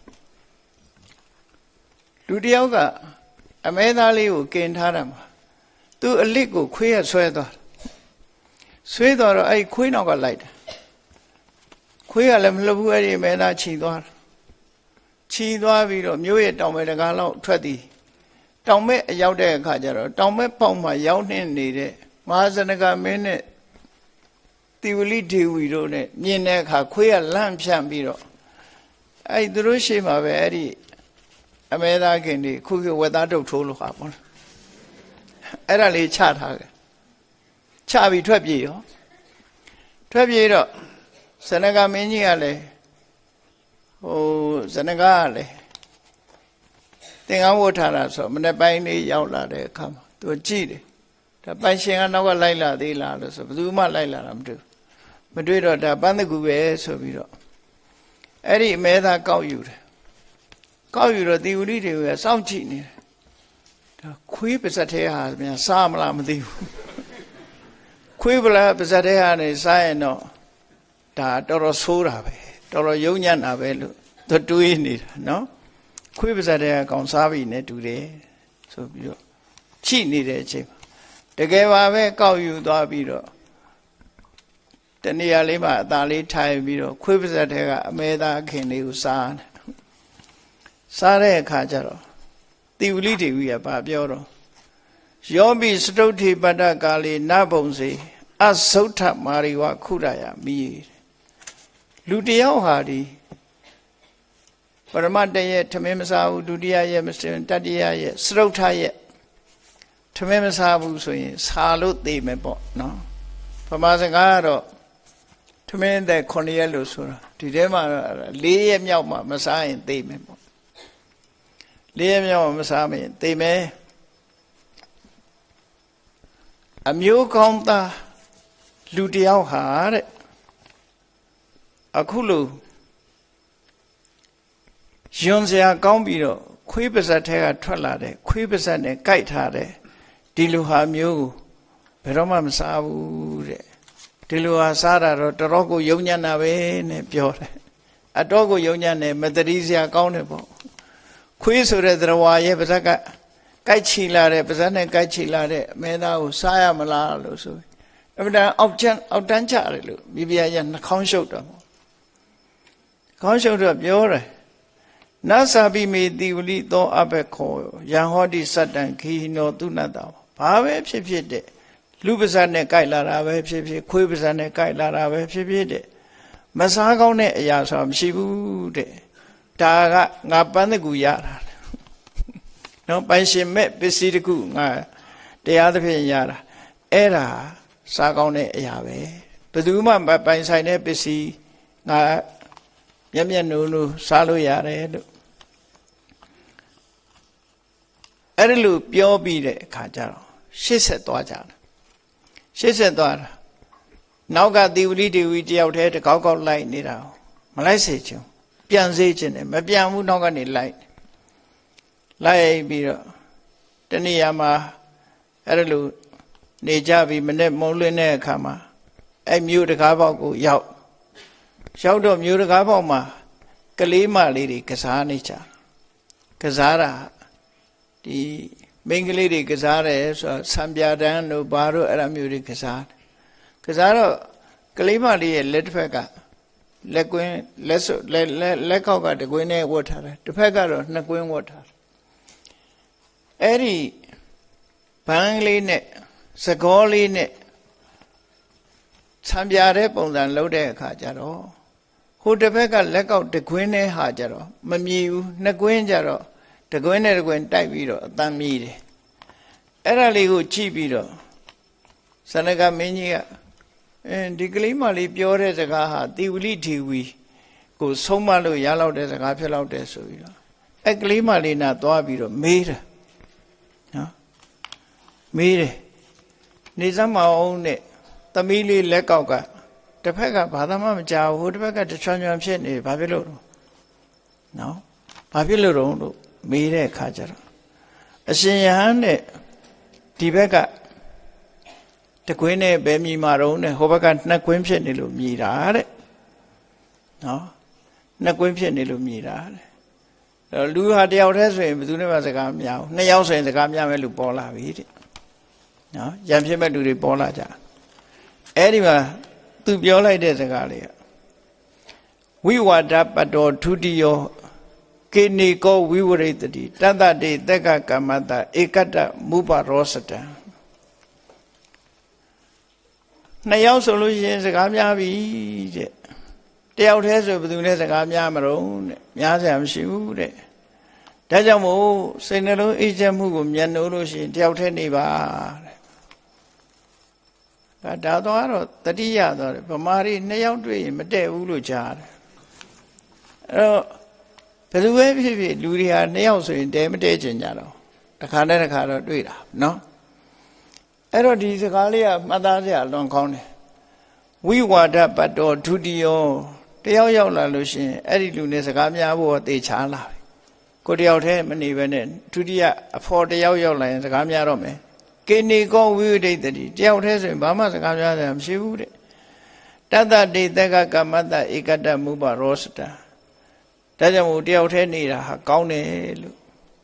S1: လူတယောက်ကအမဲသားလေးကိုကင်ထားတာမှာသူအလစ်ကိုခွေးရဆွဲသွားဆွဲသွားတော့အဲ့ခွေးနောက်ကလိုက်တယ်ခွေးကလည်းမလှဘူးအဲ့ဒီအမဲသားခြိသွားတာခြိသွားပြီးတော့မြို့ရဲ့တောင်ဘက်တကားလောက်ထွက်သည်တောင်ဘက်အရောက်တဲ့အခါကျတော့တောင်ဘက်ပေါက်မှာရောက်နေနေတဲ့မဟာဇနကမင်းနဲ့တိဝလိဒေဝီတို့နဲ့မြင်တဲ့အခါခွေးကလန့်ဖြန့်ပြီးတော့အဲ့သူတို့ရှိမှာပဲအဲ့ဒီအမဲသားခင်တွေခုခုဝက်သားတုတ်ထိုးလို့ဟာပေါ့အဲ့ဒါလေးချထားတယ်ချပြီးထွက်ပြေးရောထွက်ပြေးတော့ဇနကမင်းကြီးကလည်းဟိုဇနကကလည်းသင်္ကန်းဝတ်ထားတာဆိုမနေ့ပိုင်းလေးရောက်လာတဲ့အခါမှာသူကြည့်တယ်ဒါပိုင်ရှင်ကနောက်ကလိုက်လာသေးလားလို့ဆိုဘယ်သူမှလိုက်လာတာမတွေ့မတွေ့တော့ဒါပန်းတကူပဲဆိုပြီးတော့အဲ့ဒီအမဲသားကောက်ယူတယ်ကောက်ယူတော့တိဝလိတွေကစောင့်ကြည့်နေတယ်ဒါခွေးပါဇက်သေးဟာမြန်စားမလားမသိဘူးခွေးပလားပါဇက်သေးဟာနေစားရင်တော့ဒါတော်တော်ဆိုးတာပဲတော်တော်ယုံညံ့တာပဲလို့သူတွေးနေတာနော်ခွေးပါဇက်သေးဟာကောင်စားပြီနဲ့တူတယ်ဆိုပြီးတော့ချိနေတဲ့အချိန်တကယ်ပါပဲကောက်ယူသွားပြီးတော့တနေရာလေးမှာအသာလေးထိုင်ပြီးတော့ခွေးပါဇက်သေးကအမဲသားခင်လေးကိုစားတယ်စားတဲ့အခါကျတော့တိဝလိဒေဝီကဘာပြောတော့ယောပိစတုဋ္ဌိပတ္တကာလေနဘုံစေအသုထမာရိဝခုရယမိလူတယောက်ဟာဒီပရမတ္တရဲ့ထမင်းမစားဘူးဒုတိယရဲ့မစင်တတိယရဲ့စတုဋ္ဌရဲ့ထမင်းမစားဘူးဆိုရင်စားလို့သိမယ်ပေါ့နော်ပမာစကားကတော့ထမင်းတဲ့ခုနှစ်ရက်လို့ဆိုတာဒီထဲမှာလေးရက်မြောက်မှမစားရင်သိမယ်ပေါ့လေးရက်မြောက်မစားမရင်သိမယ်အမျိုးကောင်းသားလူတယောက်ဟာတဲ့အခုလို့ယွန်စရာကောင်းပြီးတော့ခွေးပါဇက်ထဲကထွက်လာတဲ့ခွေးပါဇက်နဲ့ကြိုက်ထားတဲ့ဒီလူဟာမျိုးကိုဘယ်တော့မှမစားဘူးတဲ့ဒီလူဟာစားတာတော့တော်တော်ကိုယုံညံ့တာပဲနဲ့ပြောတယ်အတော်ကိုယုံညံ့တယ်မတတိစရာကောင်းတယ်ပေါ့ခွေးဆိုတဲ့သရဝါရဲ့ပါဇက်ကကြိုက်ချီလာတဲ့ပါဇက်နဲ့ကြိုက်ချီလာတဲ့အမဲသားကိုစားရမလားလို့ဆိုအမှန်တန်အောက်ကျန်းအောက်တန်းချတယ်လို့မိဖုရားကြီးနှာခေါင်းရှုပ်တော့ခေါင်းရှုပ်တော့ပြောတယ်နသပိမေတိဝလိသောအဘက်ခောယံဟောတိစတ္တံခိနောသူနတ္တဘာပဲဖြစ်ဖြစ်တဲ့လူပါဇက်နဲ့ကြိုက်လာတာပဲဖြစ်ဖြစ်ခွေးပါဇက်နဲ့ကြိုက်လာတာပဲဖြစ်ဖြစ်တဲ့မစားကောင်းတဲ့အရာဆိုတာမရှိဘူးတဲ့ဒါကငါပန်းတကူရတာနော်ပိုင်ရှင်မဲ့ပစ္စည်းတခုငါတရားသဖြင့်ရတာအဲ့ဒါစားကောင်းတဲ့အရာပဲဘယ်သူမှမပိုင်ဆိုင်တဲ့ပစ္စည်းငါမျက်မျက်နှုံနှုံစားလို့ရတယ်လို့အဲ့ဒီလိုပြောပြီးတဲ့အခါကျတော့ရှေ့ဆက်သွားကြတယ်ရှေ့ဆက်သွားတာနောက်ကတိဝလိဒေဝီတယောက်တည်းတကောက်ကောက်လိုက်နေတာမလိုက်စေချင်ပြန်စေချင်တယ်မပြန်ဘူးနောက်ကနေလိုက်လိုက်ပြီးတော့တဏှာမှာအဲ့ဒါလိုနေကြပြီးမနေ့မုံလွင်တဲ့အခါမှာအဲ့မြို့တကားပေါက်ကိုရောက်ရောက်တော့မြို့တကားပေါက်မှာကလေးမလေးတွေကစားနေကြစားတာဒီမိန်းကလေးတွေကစားတယ်ဆိုဆံပြတန်းတို့ဘာတို့အဲ့လိုမျိုးတွေကစားတယ်ကစားတော့ကလေးမလေးရဲ့လက်တစ်ဖက်ကလက်ကွင်းလက်စွပ်လက်လက်ခေါက်ကတကွင်းနဲ့ဝတ်ထားတယ်တစ်ဖက်ကတော့နှစ်ကွင်းဝတ်ထားတယ်အဲ့ဒီဘန်းလေးနဲ့စကောလေးနဲ့ဆံပြတဲ့ပုံစံလုပ်တဲ့အခါကျတော့ဟိုတစ်ဖက်ကလက်ကောက်တကွင်းနဲ့ဟာကြတော့မမြည်ဘူးနှစ်ကွင်းကြတော့တကွင်းနဲ့တကွင်းတိုက်ပြီးတော့အတမ်းမြည်တယ်အဲ့ဒါလေးကိုကြည့်ပြီးတော့စနကမင်းကြီးကအင်းဒီကလေးမလေးပြောတဲ့စကားဟာတိဝလိထေဝီကိုဆုံးမလို့ရလောက်တဲ့စကားဖြစ်လောက်တယ်ဆိုပြီးတော့အဲ့ကလေးမလေးနာသွားပြီးတော့မေးတယ်နော်မေးတယ်နေစမ်းမအောင်နဲ့သမီးလေးလက်ကောက်ကတစ်ဖက်ကဘာသာမှမကြောက်ဘူးတစ်ဖက်ကတချွန်ချွန်ဖြစ်နေဘာဖြစ်လို့နော်ဘာဖြစ်လို့တော့လို့မေးတဲ့အခါကျတော့အရှင်ယဟန်နဲ့ဒီဘက်ကတကွင်းနဲ့ပဲမြည်မှာတော့နဲ့ဟိုဘက်ကနှစ်ကွင်းဖြစ်နေလို့မြည်တာတဲ့နော်နှစ်ကွင်းဖြစ်နေလို့မြည်တာတဲ့အဲ့လူဟာတယောက်တည်းဆိုရင်ဘယ်သူနဲ့မှစကားမများဘူးနှစ်ယောက်ဆိုရင်စကားများမဲ့လူပေါ်လာပြီတဲ့နော်ရံဖြစ်မဲ့လူတွေပေါ်လာကြအဲ့ဒီမှာသူပြောလိုက်တဲ့စကားလေးကဝိဝါဒပတောဒုတိယောကေနေကောဝိဝရိတတိတတ္တတေတက္ကကမ္မတဧကတ္တမုပရောစတံနှစ်ယောက်ဆိုလို့ရှိရင်စကားများပြီတဲ့တယောက်တည်းဆိုဘယ်သူနဲ့စကားများမလို့တဲ့များစရာမရှိဘူးတဲ့ဒါကြောင့်မို့စိတ်နှလုံးအေးချမ်းမှုကိုမျက်နှိုးလို့ရှိရင်တယောက်တည်းနေပါတဲ့ဒါတော့တော့တတိယတော့ဗမာရီနှစ်ယောက်တွေ့ရင်မတည့်ဘူးလို့ကြားတယ်အဲ့တော့ဘယ်လိုပဲဖြစ်ဖြစ်လူတွေဟာနှစ်ယောက်ဆိုရင်တဲမတဲချင်ကြတော့တစ်ခါနဲ့တစ်ခါတော့တွေ့တာနော်အဲ့တော့ဒီစကားလေးကမှတ်သားစရာလွန်ကောင်းတယ်ဝိဝါဒပတ္တောဒုတိယောတယောက်ရောက်လာလို့ရှိရင်အဲ့ဒီလူနဲ့စကားများဖို့သေချာလာပြီကိုတယောက်တည်းမနေဘဲနဲ့ဒုတိယအဖော်တယောက်ရောက်လာရင်စကားများတော့မယ်ကေနေကောဝိဝိဒိတတိတယောက်တည်းဆိုရင်ဘာမှစကားများစရာမရှိဘူးတဲ့တတ္တတေတက္ကကမ္မတဧကတ္တမုပရောစတံဒါကြောင့်မို့တယောက်တည်းနေတာဟာကောင်းတယ်လို့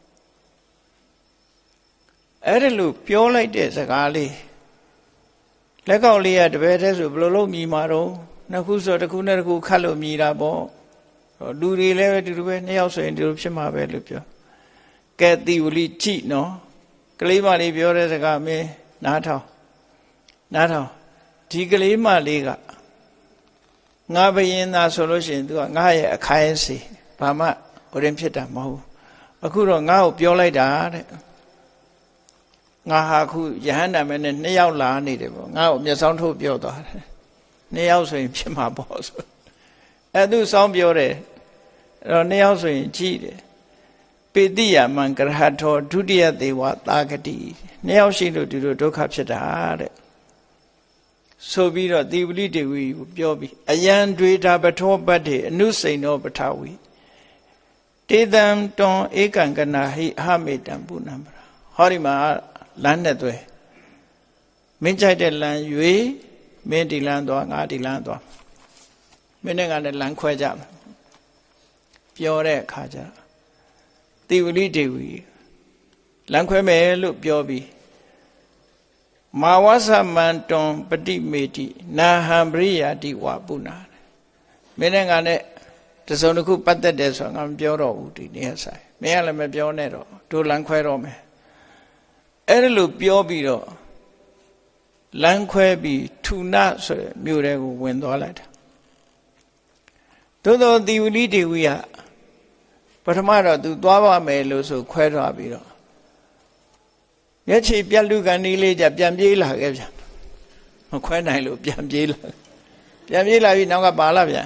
S1: အဲ့ဒါလို့ပြောလိုက်တဲ့စကားလေးလက်ကောက်လေးကတပည့်တည်းဆိုဘယ်လိုလုပ်မြည်မှာတော့နှစ်ခုဆိုတစ်ခုနဲ့တစ်ခုခတ်လို့မြည်တာပေါ့လူတွေလည်းပဲဒီလိုပဲနှစ်ယောက်ဆိုရင်ဒီလိုဖြစ်မှာပဲလို့ပြောကဲတိဝလိကြည့်နော်ကလေးမလေးပြောတဲ့စကားမင်းနားထောင်နားထောင်ဒီကလေးမလေးကငါဘယင်သာဆိုလို့ရှိရင် तू ကငါရဲ့အခိုင်းစီဘာမှဟိုရင်ဖြစ်တာမဟုတ်အခုတော့ငါ့ကိုပြောလိုက်တာတဲ့ငါဟာခုယဟန္တာမဲနဲ့နှစ်ယောက်လာနေတယ်ပေါ့ငါ့ကိုမျက်စောင်းထုတ်ပြောသွားတယ်နှစ်ယောက်ဆိုရင်ဖြစ်မှာပေါ့ဆိုအဲ့သူစောင်းပြောတယ်အဲ့တော့နှစ်ယောက်ဆိုရင်ကြည့်တယ်ပေတိယမံကရဟထောဒုတိယသေဝသာဂတိနှစ်ယောက်ရှိလို့ဒီလိုဒုက္ခဖြစ်တာတဲ့ဆိုပြီးတော့တိဝလိတေဝီကိုပြောပြီးအယံတွေတာပထောပတ္တိအနုစိန်သောပထဝီတေတံတွန်ဧကံကနာဟိအဟမေတံပုဏ္ဏပရာဟောဒီမှာလမ်းနဲ့သွဲမင်းကြိုက်တဲ့လမ်းရွေမင်းဒီလမ်းသွားငါဒီလမ်းသွားမင်းနဲ့ကလည်းလမ်းခွဲကြမယ်ပြောတဲ့အခါကျတိဝလိတေဝီလမ်းခွဲမယ်လို့ပြောပြီးမာဝသမန္တွန်ပฏิမေတိနာဟံပရိယာတိဝပုဏ္ဏမင်းနဲ့ကလည်းတစုံတစ်ခုပတ်သက်တယ်ဆိုတော့ငါမပြောတော့ဘူးဒီနေ့ဆိုင်မင်းကလည်းမပြောနဲ့တော့တို့လမ်းခွဲတော့မယ်အဲ့ဒါလို့ပြောပြီးတော့လမ်းခွဲပြီးထုနဆိုတဲ့မြို့ထဲကိုဝင်သွားလိုက်တာသို့သောတိဝလိတေဝီကပထမတော့သူသွားပါမယ်လို့ဆိုခွဲသွားပြီးတော့မျက်ခြေပြက်လူကန်ဒီလေးကြပြန်ပြေးလာခဲ့ပြန်မခွဲနိုင်လို့ပြန်ပြေးလာပြန်ပြေးလာပြီးနောက်ကပါလာပြန်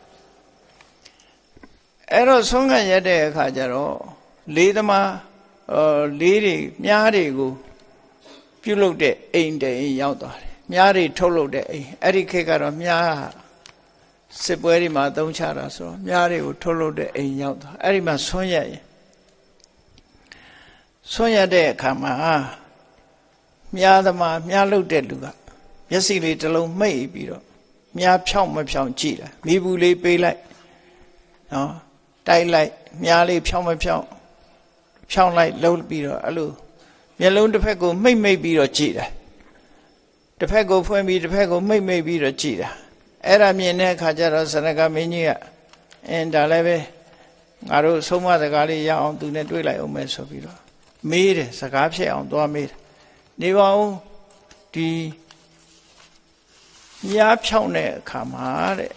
S1: အဲ့တော့ဆုံးခံရတဲ့အခါကျတော့လေးသမားအော်လေးတွေမြားတွေကိုပြုတ်လုတဲ့အိမ်တအိမ်ရောက်သွားတယ်မြားတွေထုတ်လုတဲ့အိမ်အဲ့ဒီခေတ်ကတော့မြားစစ်ပွဲတွေမှာသုံးချတာဆိုတော့မြားတွေကိုထုတ်လုတဲ့အိမ်ရောက်သွားအဲ့ဒီမှာဆွန့်ရရင်ဆွန့်ရတဲ့အခါမှာမြားသမားမြားလုတဲ့လူကမျက်စိလေးတစ်လုံးမှိတ်ပြီးတော့မြားဖြောင်းမဖြောင်းကြည့်တာမိဘူးလေးပေးလိုက်နော်တိုက်လိုက်မြားလေးဖြောင်းမဖြောင်းဖြောင်းလိုက်လှုပ်ပြီးတော့အဲ့လိုမျက်လုံးတစ်ဖက်ကိုမှိတ်မိတ်ပြီးတော့ကြည့်တယ်တစ်ဖက်ကိုဖွင့်ပြီးတစ်ဖက်ကိုမှိတ်မိတ်ပြီးတော့ကြည့်တာအဲ့ဒါမြင်တဲ့အခါကျတော့စနကမင်းကြီးကအင်းဒါလည်းပဲငါတို့ဆုံးမစကားလေးရအောင်သူနဲ့တွေ့လိုက်အောင်မယ်ဆိုပြီးတော့မေးတယ်စကားဖြစ်အောင်သွားမေးတယ်နေပါဦးဒီညားဖြောင်းတဲ့အခါမှာတဲ့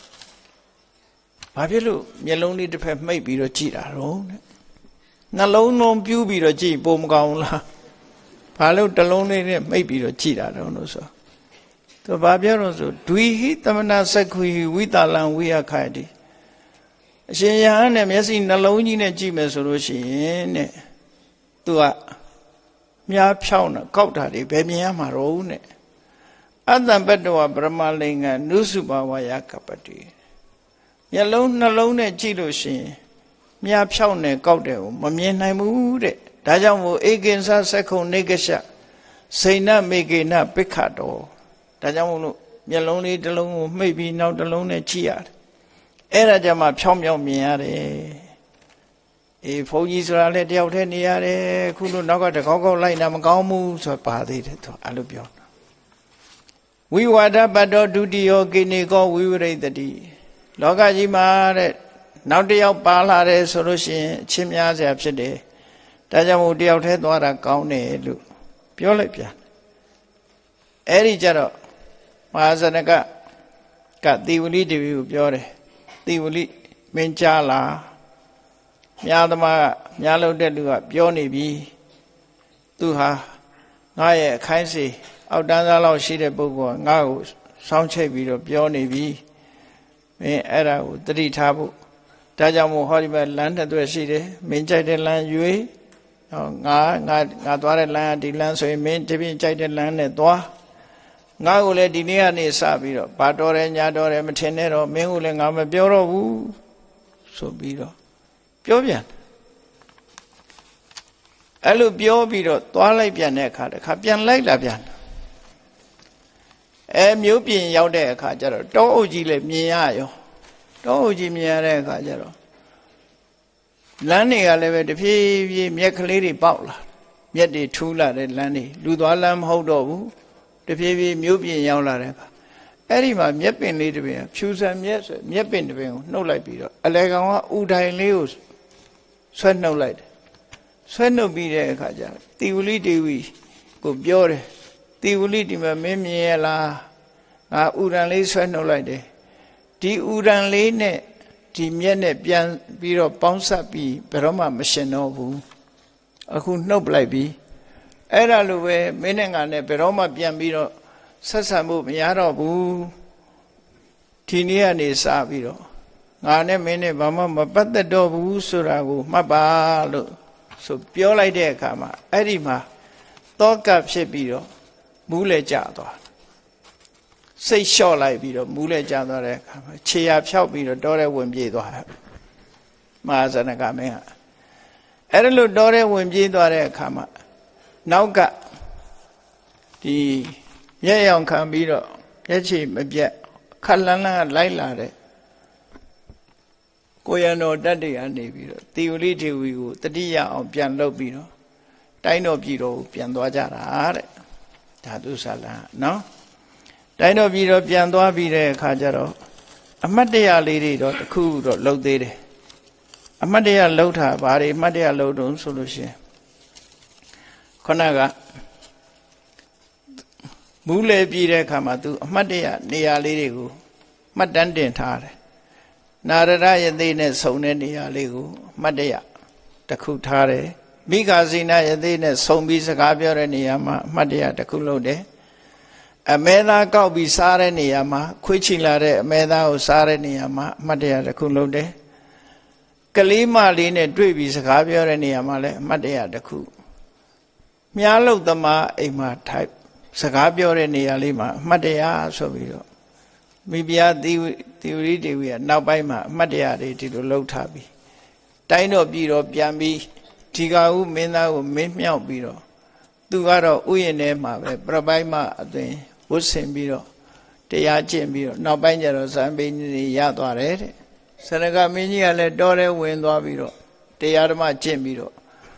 S1: ဘာဖြစ်လို့မျက်လုံးလေးတစ်ဖက်မှိတ်ပြီးတော့ကြည့်တာတော့တဲ့နှလုံးလုံးပြူးပြီးတော့ကြည့်ပုံမကောင်းလားဘာလို့တစ်လုံးလေးနဲ့မှိတ်ပြီးတော့ကြည့်တာတော့လို့ဆိုသူဘာပြောလို့ဆိုဒွိဟိသမနာစက္ခုဟိဝိတာလံဝိယခိုင်တိအရှင်ယဟန်နဲ့မျက်စိနှလုံးကြီးနဲ့ကြည့်မယ်ဆိုလို့ရှိရင်တဲ့သူကမြားဖြောင်းတာကောက်တာတွေဘယ်မြင်ရမှာတော့နဲ့အတ္တပတ္တဝပရမလိင်္ဂနုစုဘဝယကပတိမျက်လုံးနှလုံးနဲ့ကြည့်လို့ရှိရင်မြားဖြောင်းနေကောက်တယ်ကိုမမြင်နိုင်ဘူးတဲ့ဒါကြောင့်မို့ဧကိဉ္စသက္ခုံနေကရှစိဏမေကေနပိခတောဒါကြောင့်မို့လို့မျက်လုံးလေးတစ်လုံးကိုမှိတ်ပြီးနောက်တစ်လုံးနဲ့ကြည့်ရတယ်အဲ့ဒါကြမှာဖြောင်းဖြောင်းမြင်ရတယ်အေးဘုန်းကြီးဆိုတာလည်းတယောက်တည်းနေရတယ်ခုလိုနောက်ကတကောက်ကောက်လိုက်တာမကောင်းဘူးဆိုပါသေးတယ်သူအဲ့လိုပြောဝိဝါဒပတ္တောဒုတိယောကိနေကောဝိဝရိတတိလောကကြီးမှာတဲ့နောက်တစ်ယောက်ပါလာတယ်ဆိုလို့ရှိရင်အချင်းများစရာဖြစ်တယ်ဒါကြောင့်မို့တယောက်တည်းသွားတာကောင်းတယ်လို့ပြောလိုက်ပြန်အဲ့ဒီကြတော့မဟာဇနကကတိဝလိတဝီကိုပြောတယ်တိဝလိမင်းကြားလားမြားသမားကမြားလို့တဲ့လူကပြောနေပြီသူဟာငါရဲ့အခိုင်းစီအောက်တန်းသားလောက်ရှိတဲ့ပုဂ္ဂိုလ်ကငါ့ကိုစောင်းချိတ်ပြီးတော့ပြောနေပြီမင်းအဲ့ဒါကိုတတိထားဖို့ဒါကြောင့်မို့ဟောဒီဘက်လမ်းတစ်သွဲရှိတယ်မင်းကြိုက်တဲ့လမ်းရွေးဟောငါငါငါသွားတဲ့လမ်းဒီလမ်းဆိုရင်မင်းတပြင်းကြိုက်တဲ့လမ်းနဲ့သွားငါ့ကိုလည်းဒီနေ့ကနေစပြီးတော့ဘာတော်တယ်ညာတော်တယ်မထင်နဲ့တော့မင်းကိုလည်းငါမပြောတော့ဘူးဆိုပြီးတော့ပြောပြန်အဲ့လိုပြောပြီးတော့သွားလိုက်ပြန်တဲ့အခါတခါပြန်လိုက်လာပြန်အဲမျိုးပြင်ရောက်တဲ့အခါကျတော့တောအုပ်ကြီးလည်းမြင်ရရောတောအုပ်ကြီးမြင်ရတဲ့အခါကျတော့လမ်းတွေကလည်းပဲတဖြည်းဖြည်းမြက်ကလေးတွေပေါက်လာမြက်တွေထူးလာတဲ့လမ်းတွေလူသွားလမ်းမဟုတ်တော့ဘူးတဖြည်းဖြည်းမျိုးပြင်ရောက်လာတဲ့အခါအဲ့ဒီမှာမြက်ပင်လေးတစ်ပင်ဖြူစံမြက်ဆိုမြက်ပင်တစ်ပင်ကိုနှုတ်လိုက်ပြီးတော့အလဲကောင်ကဥထိုင်လေးကိုဆွဲနှုတ်လိုက်တယ်ဆွဲနှုတ်ပြီးတဲ့အခါကျတော့တိဝလိဒေဝီကိုပြောတယ်တိဝလိဒီမှာမင်းမြင်ရလားငါဥရန်လေးဆွဲနှုတ်လိုက်တယ်ဒီဥရန်လေးနဲ့ဒီမြက်နဲ့ပြန်ပြီးတော့ပေါင်းဆက်ပြီးဘယ်တော့မှမရှင်တော့ဘူးအခုနှုတ်ပလိုက်ပြီးအဲ့ဒါလိုပဲမင်းနဲ့ငါနဲ့ဘယ်တော့မှပြန်ပြီးတော့ဆက်ဆံမှုမရတော့ဘူးဒီနေ့ကနေစပြီးတော့ငါနဲ့မင်းနဲ့ဘာမှမပတ်သက်တော့ဘူးဆိုတာကိုမှတ်ပါလို့ဆိုပြောလိုက်တဲ့အခါမှာအဲ့ဒီမှာတောကဖြစ်ပြီးတော့မူးလဲကျသွားစိတ်လျှော့လိုက်ပြီးတော့မူးလဲကျသွားတဲ့အခါမှာခြေရဖြောက်ပြီးတော့တောထဲဝင်ပြေးသွားမဟာဇနကမင်းကအဲ့ဒါလို့တောထဲဝင်ပြေးသွားတဲ့အခါမှာနောက်ကဒီရဲရောင်ခံပြီးတော့ရက်ချီမပြတ်ခက်လန်းလန်းလိုက်လာတဲ့ကိုရံတော်တတ်တွေကနေပြီးတော့တိဝလိဒေဝီကိုတတိယအောင်ပြန်လုပ်ပြီးတော့တိုင်းတော်ပြည်တော်ကိုပြန်သွားကြတာတဲ့ဓာတုဆလံနော်တိုင်းတော်ပြည်တော်ပြန်သွားပြီးတဲ့အခါကျတော့အမတ်တရားလေးတွေတော့တခုတော့လှုပ်သေးတယ်အမတ်တရားလှုပ်တာဘာတွေအမတ်တရားလှုပ်တုံးဆိုလို့ရှိရင်ခုနကမူးလေပြည်တဲ့အခါမှာ तू အမတ်တရားနေရာလေးတွေကိုမှတ်တမ်းတင်ထားတယ်နာရရယသိနဲ့ဆုံတဲ့နေရာလေးကိုအမတ်တရားတစ်ခုထားတယ်မိခာဇိနယသိနဲ့ဆုံပြီးစကားပြောတဲ့နေရာမှာအမတ်တရားတစ်ခုလုပ်တယ်အမဲသားကောက်ပြီးစားတဲ့နေရာမှာခွေးချီလာတဲ့အမဲသားကိုစားတဲ့နေရာမှာအမတ်တရားတစ်ခုလုပ်တယ်ကလေးမလေးနဲ့တွေ့ပြီးစကားပြောတဲ့နေရာမှာလည်းအမတ်တရားတစ်ခုမြားလုတ်သမားအိမ်မှာထိုက်စကားပြောတဲ့နေရာလေးမှာအမတ်တရားဆိုပြီးတော့မိဖုရားတိတိဝရိဒေဝီကနောက်ပိုင်းမှာအမတ်တရားတွေဒီလိုလှုပ်ထားပြီးတိုင်းတော့ပြီးတော့ပြန်ပြီးဒီကဟုမင်းသားကိုမင်းမြောက်ပြီးတော့သူကတော့ဥယျာဉ်ထဲမှာပဲပြပိုင်းမှာအသွင်ဝတ်ဆင်ပြီးတော့တရားကျင့်ပြီးတော့နောက်ပိုင်းကျတော့ဇံပိနေရသွားတယ်တဲ့စရကမင်းကြီးကလည်းတောထဲဝင်သွားပြီးတော့တရားဓမ္မကျင့်ပြီးတော့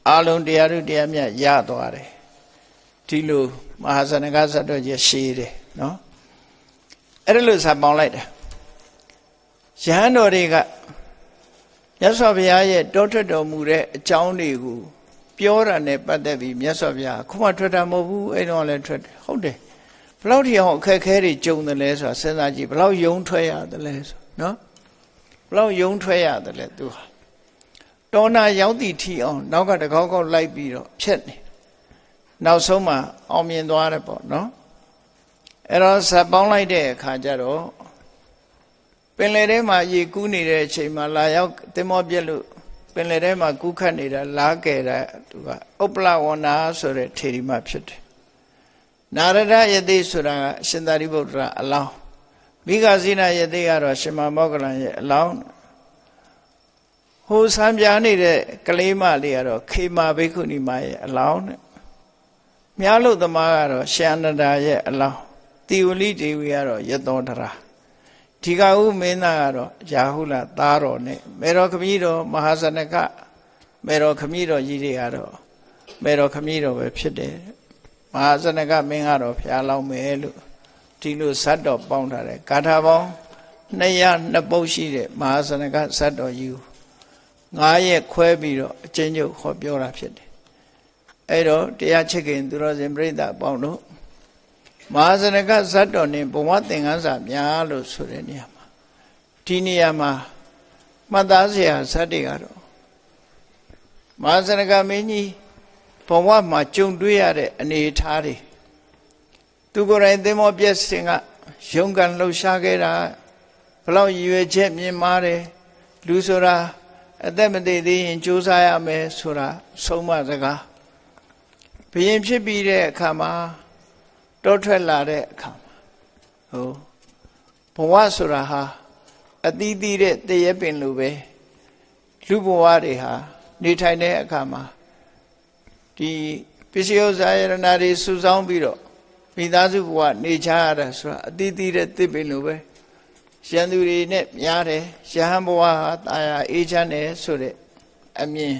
S1: အာလုံးတရားတို့တရားမြတ်ရသွားတယ်ဒီလိုမဟာဇနကဇတ်တော်ကြီးရှေးတယ်နော်အဲ့ဒါလို့စာပေါင်းလိုက်တာယဟန်တော်တွေကမြတ်စွာဘုရားရဲ့တောထွက်တော်မူတဲ့အကြောင်းတွေကိုပြောတာနဲ့ပတ်သက်ပြီးမြတ်စွာဘုရားခုမှထွက်တာမဟုတ်ဘူးအဲ့တော့လည်းထွက်တယ်ဟုတ်တယ်ဘလောက်ထီအောင်အခက်ခဲတွေကြုံတယ်လဲဆိုတာစဉ်းစားကြည့်ဘလောက်ယုံထွက်ရတယ်လဲဆိုနော်ဘလောက်ယုံထွက်ရတယ်လဲသူဟာတောနာရောက်သည့်ထီအောင်နောက်ကတကောက်ကောက်လိုက်ပြီးတော့ဖြတ်နေနောက်ဆုံးမှအောင်မြင်သွားတယ်ပေါ့နော်အဲ့တော့ဇက်ပေါင်းလိုက်တဲ့အခါကျတော့ပင်လယ်ထဲမှာရေကူးနေတဲ့အချိန်မှာလာရောက်သင်္ဘောပြက်လို့ပင်လယ်ထဲမှာကူးခတ်နေတာလားကဲတာသူကဥပ္ပလဝဏဆိုတဲ့ထေရီမဖြစ်တယ်နာရဒယတိဆိုတာကအရှင်သာရိပုတ္တရာအလောင်းမိဂဇိနယတိကတော့ရှင်မမောဂလန်ရဲ့အလောင်းဟိုဆံပြားနေတဲ့ကလေးမလေးကတော့ခေမာဘိက္ခုနီမရဲ့အလောင်းနဲ့မြားလို့သမားကတော့ရှန္ဒတာရဲ့အလောင်းတိဝလိဒေဝီကတော့ယသောဒရာဒီကဥမင်းသားကတော့ရာဟုလသားတော်နဲ့မေတော်ခမည်းတော်မဟာဇနကမေတော်ခမည်းတော်ကြီးတွေကတော့မေတော်ခမည်းတော်ပဲဖြစ်တယ်မဟာဇနကမင်းကတော့ဖျားလောင်းမယ်လို့ဒီလိုဇတ်တော်ပေါင်းထားတယ်ဂါထာပေါင်းနှစ်ရာနှစ်ပုဒ်ရှိတဲ့မဟာဇနကဇတ်တော်ကြီးကိုငါးရက်ခွဲပြီးတော့အကျဉ်းချုပ်ဟောပြောတာဖြစ်တယ်အဲ့တော့တရားချစ်ခင်သူတော်စင်ပြိဿအပေါင်းတို့မဟာဇနကဇတ်တော်နဲ့ဘဝသင်္ကန်းစာများလို့ဆိုတဲ့နေရာမှာဒီနေရာမှာမှတ်သားစရာဇတ်တွေကတော့မဟာဇနကမင်းကြီးဘဝမှာကြုံတွေ့ရတဲ့အနေအထားတွေသူကိုယ်တိုင်သင်္ဘောပြည့်စင်ကရုန်းကန်လှုပ်ရှားခဲ့တာဘလောက်ရည်ရွယ်ချက်မြင်မာတယ်လူဆိုတာအသက်မသေးသေးရင်ကြိုးစားရမယ်ဆိုတာဆုံးမစကားဘုရင်ဖြစ်ပြီးတဲ့အခါမှာတောထွက်လာတဲ့အခါမှာဟိုဘဝဆိုတာဟာအသီးသီးတဲ့တရေပင်လိုပဲလူဘဝတွေဟာနေထိုင်တဲ့အခါမှာဒီပစ္စည်းဥစ္စာယရဏတွေစုဆောင်းပြီးတော့မိသားစုဘဝနေချရတာဆိုတာအသီးသီးတဲ့သစ်ပင်လိုပဲရန်သူတွေနဲ့များတယ်ရဟန်းဘဝဟာတာယာအေးချမ်းတယ်ဆိုတဲ့အမြင်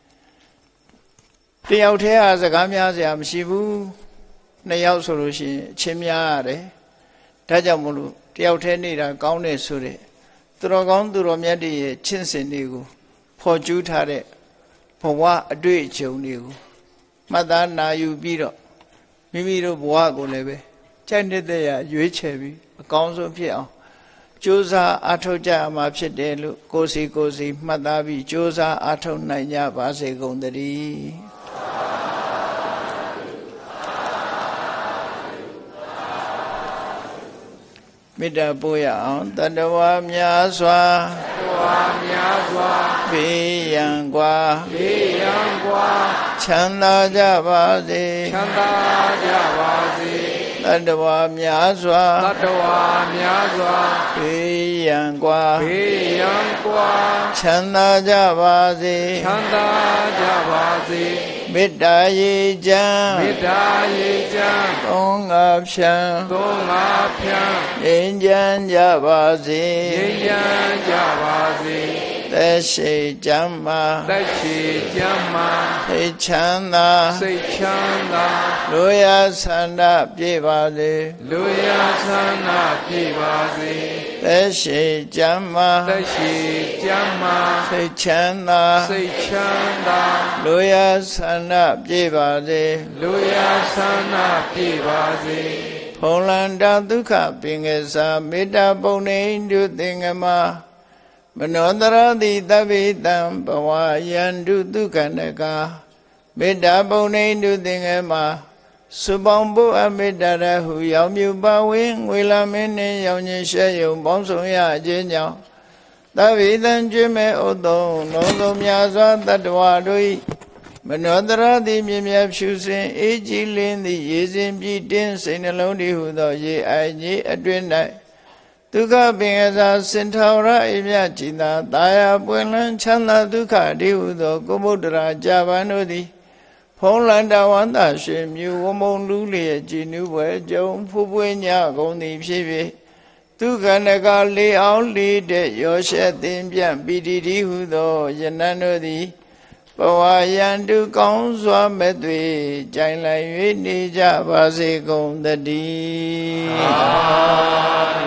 S1: တယောက်တည်းဟာစကားများစရာမရှိဘူးနှစ်ယောက်ဆိုလို့ရှိရင်အချင်းများရတယ်ဒါကြောင့်မလို့တယောက်တည်းနေတာကောင်းတယ်ဆိုတဲ့သူတော်ကောင်းသူတော်မြတ်တွေရဲ့ချင့်စဉ်တွေကိုဖော်ကျူးထားတဲ့ဘဝအတွေ့အကြုံတွေကိုမှတ်သားနာယူပြီးတော့မိမိတို့ဘဝကိုလည်းပဲကြိုက်တဲ့ရရွေးချယ်ပြီးအကောင်းဆုံးဖြစ်အောင်ကြိုးစားအားထုတ်ကြရမှာဖြစ်တယ်လို့ကိုယ်စီကိုယ်စီမှတ်သားပြီးကြိုးစားအားထုတ်နိုင်ကြပါစေကုန်သတည်းမေတ္တာပို့ရအောင်တတဝါများစွာတတဝါများစွာဘေးရန်กว่าဘေးရန်กว่าချမ်းသာကြပါစေချမ်းသာကြပါစေတတဝါများစွာတတဝါများစွာဘေးရန်กว่าဘေးရန်กว่าချမ်းသာကြပါစေချမ်းသာကြပါစေမေတ္တာရေချမ်းမေတ္တာရေချမ်းသုံးငါဖြံသုံးငါဖြံငြိမ်းချမ်းကြပါစေငြိမ်းချမ်းကြပါစေသက်ရှိချမ်းမာသက်ရှိချမ်းမာစိတ်ချမ်းသာစိတ်ချမ်းသာလူရဆန္ဒပြည့်ပါစေလူရဆန္ဒပြည့်ပါစေသက်ရှိချမ်းမာသက်ရှိချမ်းမာစိတ်ချမ်းသာစိတ်ချမ်းသာလူရဆန္ဒပြည့်ပါစေလူရဆန္ဒပြည့်ပါစေဖုံလန္တာဒုက္ခပင်ကစားမေတ္တာပုံနေတုသင်္ကမမနောတရတိတဗ္ဗေတံဘဝယန္တုဒုက္ခနကမေတ္တာပုံနေတုသင်္ကမစုပေါင်းဖို့အမေတ္တာရဟုရောက်မြူပါဝင်ငွေလာမင်းနှင့်ရောင်ခြင်းရှဲယုံပေါင်းဆောင်ရခြင်းကြောင့်တဗ္ဗေတံကျွေးမဲ့ဥသုံးလုံးစုံများစွာတတ္တဝါတို့၏မနောတရတိမြင်မြတ်ဖြူစင်အေးကြည်လင်းသည့်ရေစဉ်ပြည့်တင်းစိတ်နှလုံးတည်းဟုသောရေအိုင်ကြီးအတွင်၌ဒုက္ခပင်ကစားစင်ထောရအိမြကြည်သာတာယာပွင့်လန်းချမ်းသာဒုက္ခတည်းဟုသောကုမုဒ္ဒရာကြာပန်တို့သည်ဖုံးလန္တဝန္တာရှင်မြူဝမုံလူလျက်ကြည်နူးပွဲကြုံဖူးပွေးညကုန်သည်ဖြစ်ဖြစ်ဒုက္ခနကလေအောင်လေတဲ့ရောရှက်သင်ပြန့်ပီတိတည်းဟုသောယနန်တို့သည်ဘဝယံတုကောင်းစွာမဲ့သွေကြိုင်လိုက်၍နေကြပါစေကုန်သတည်း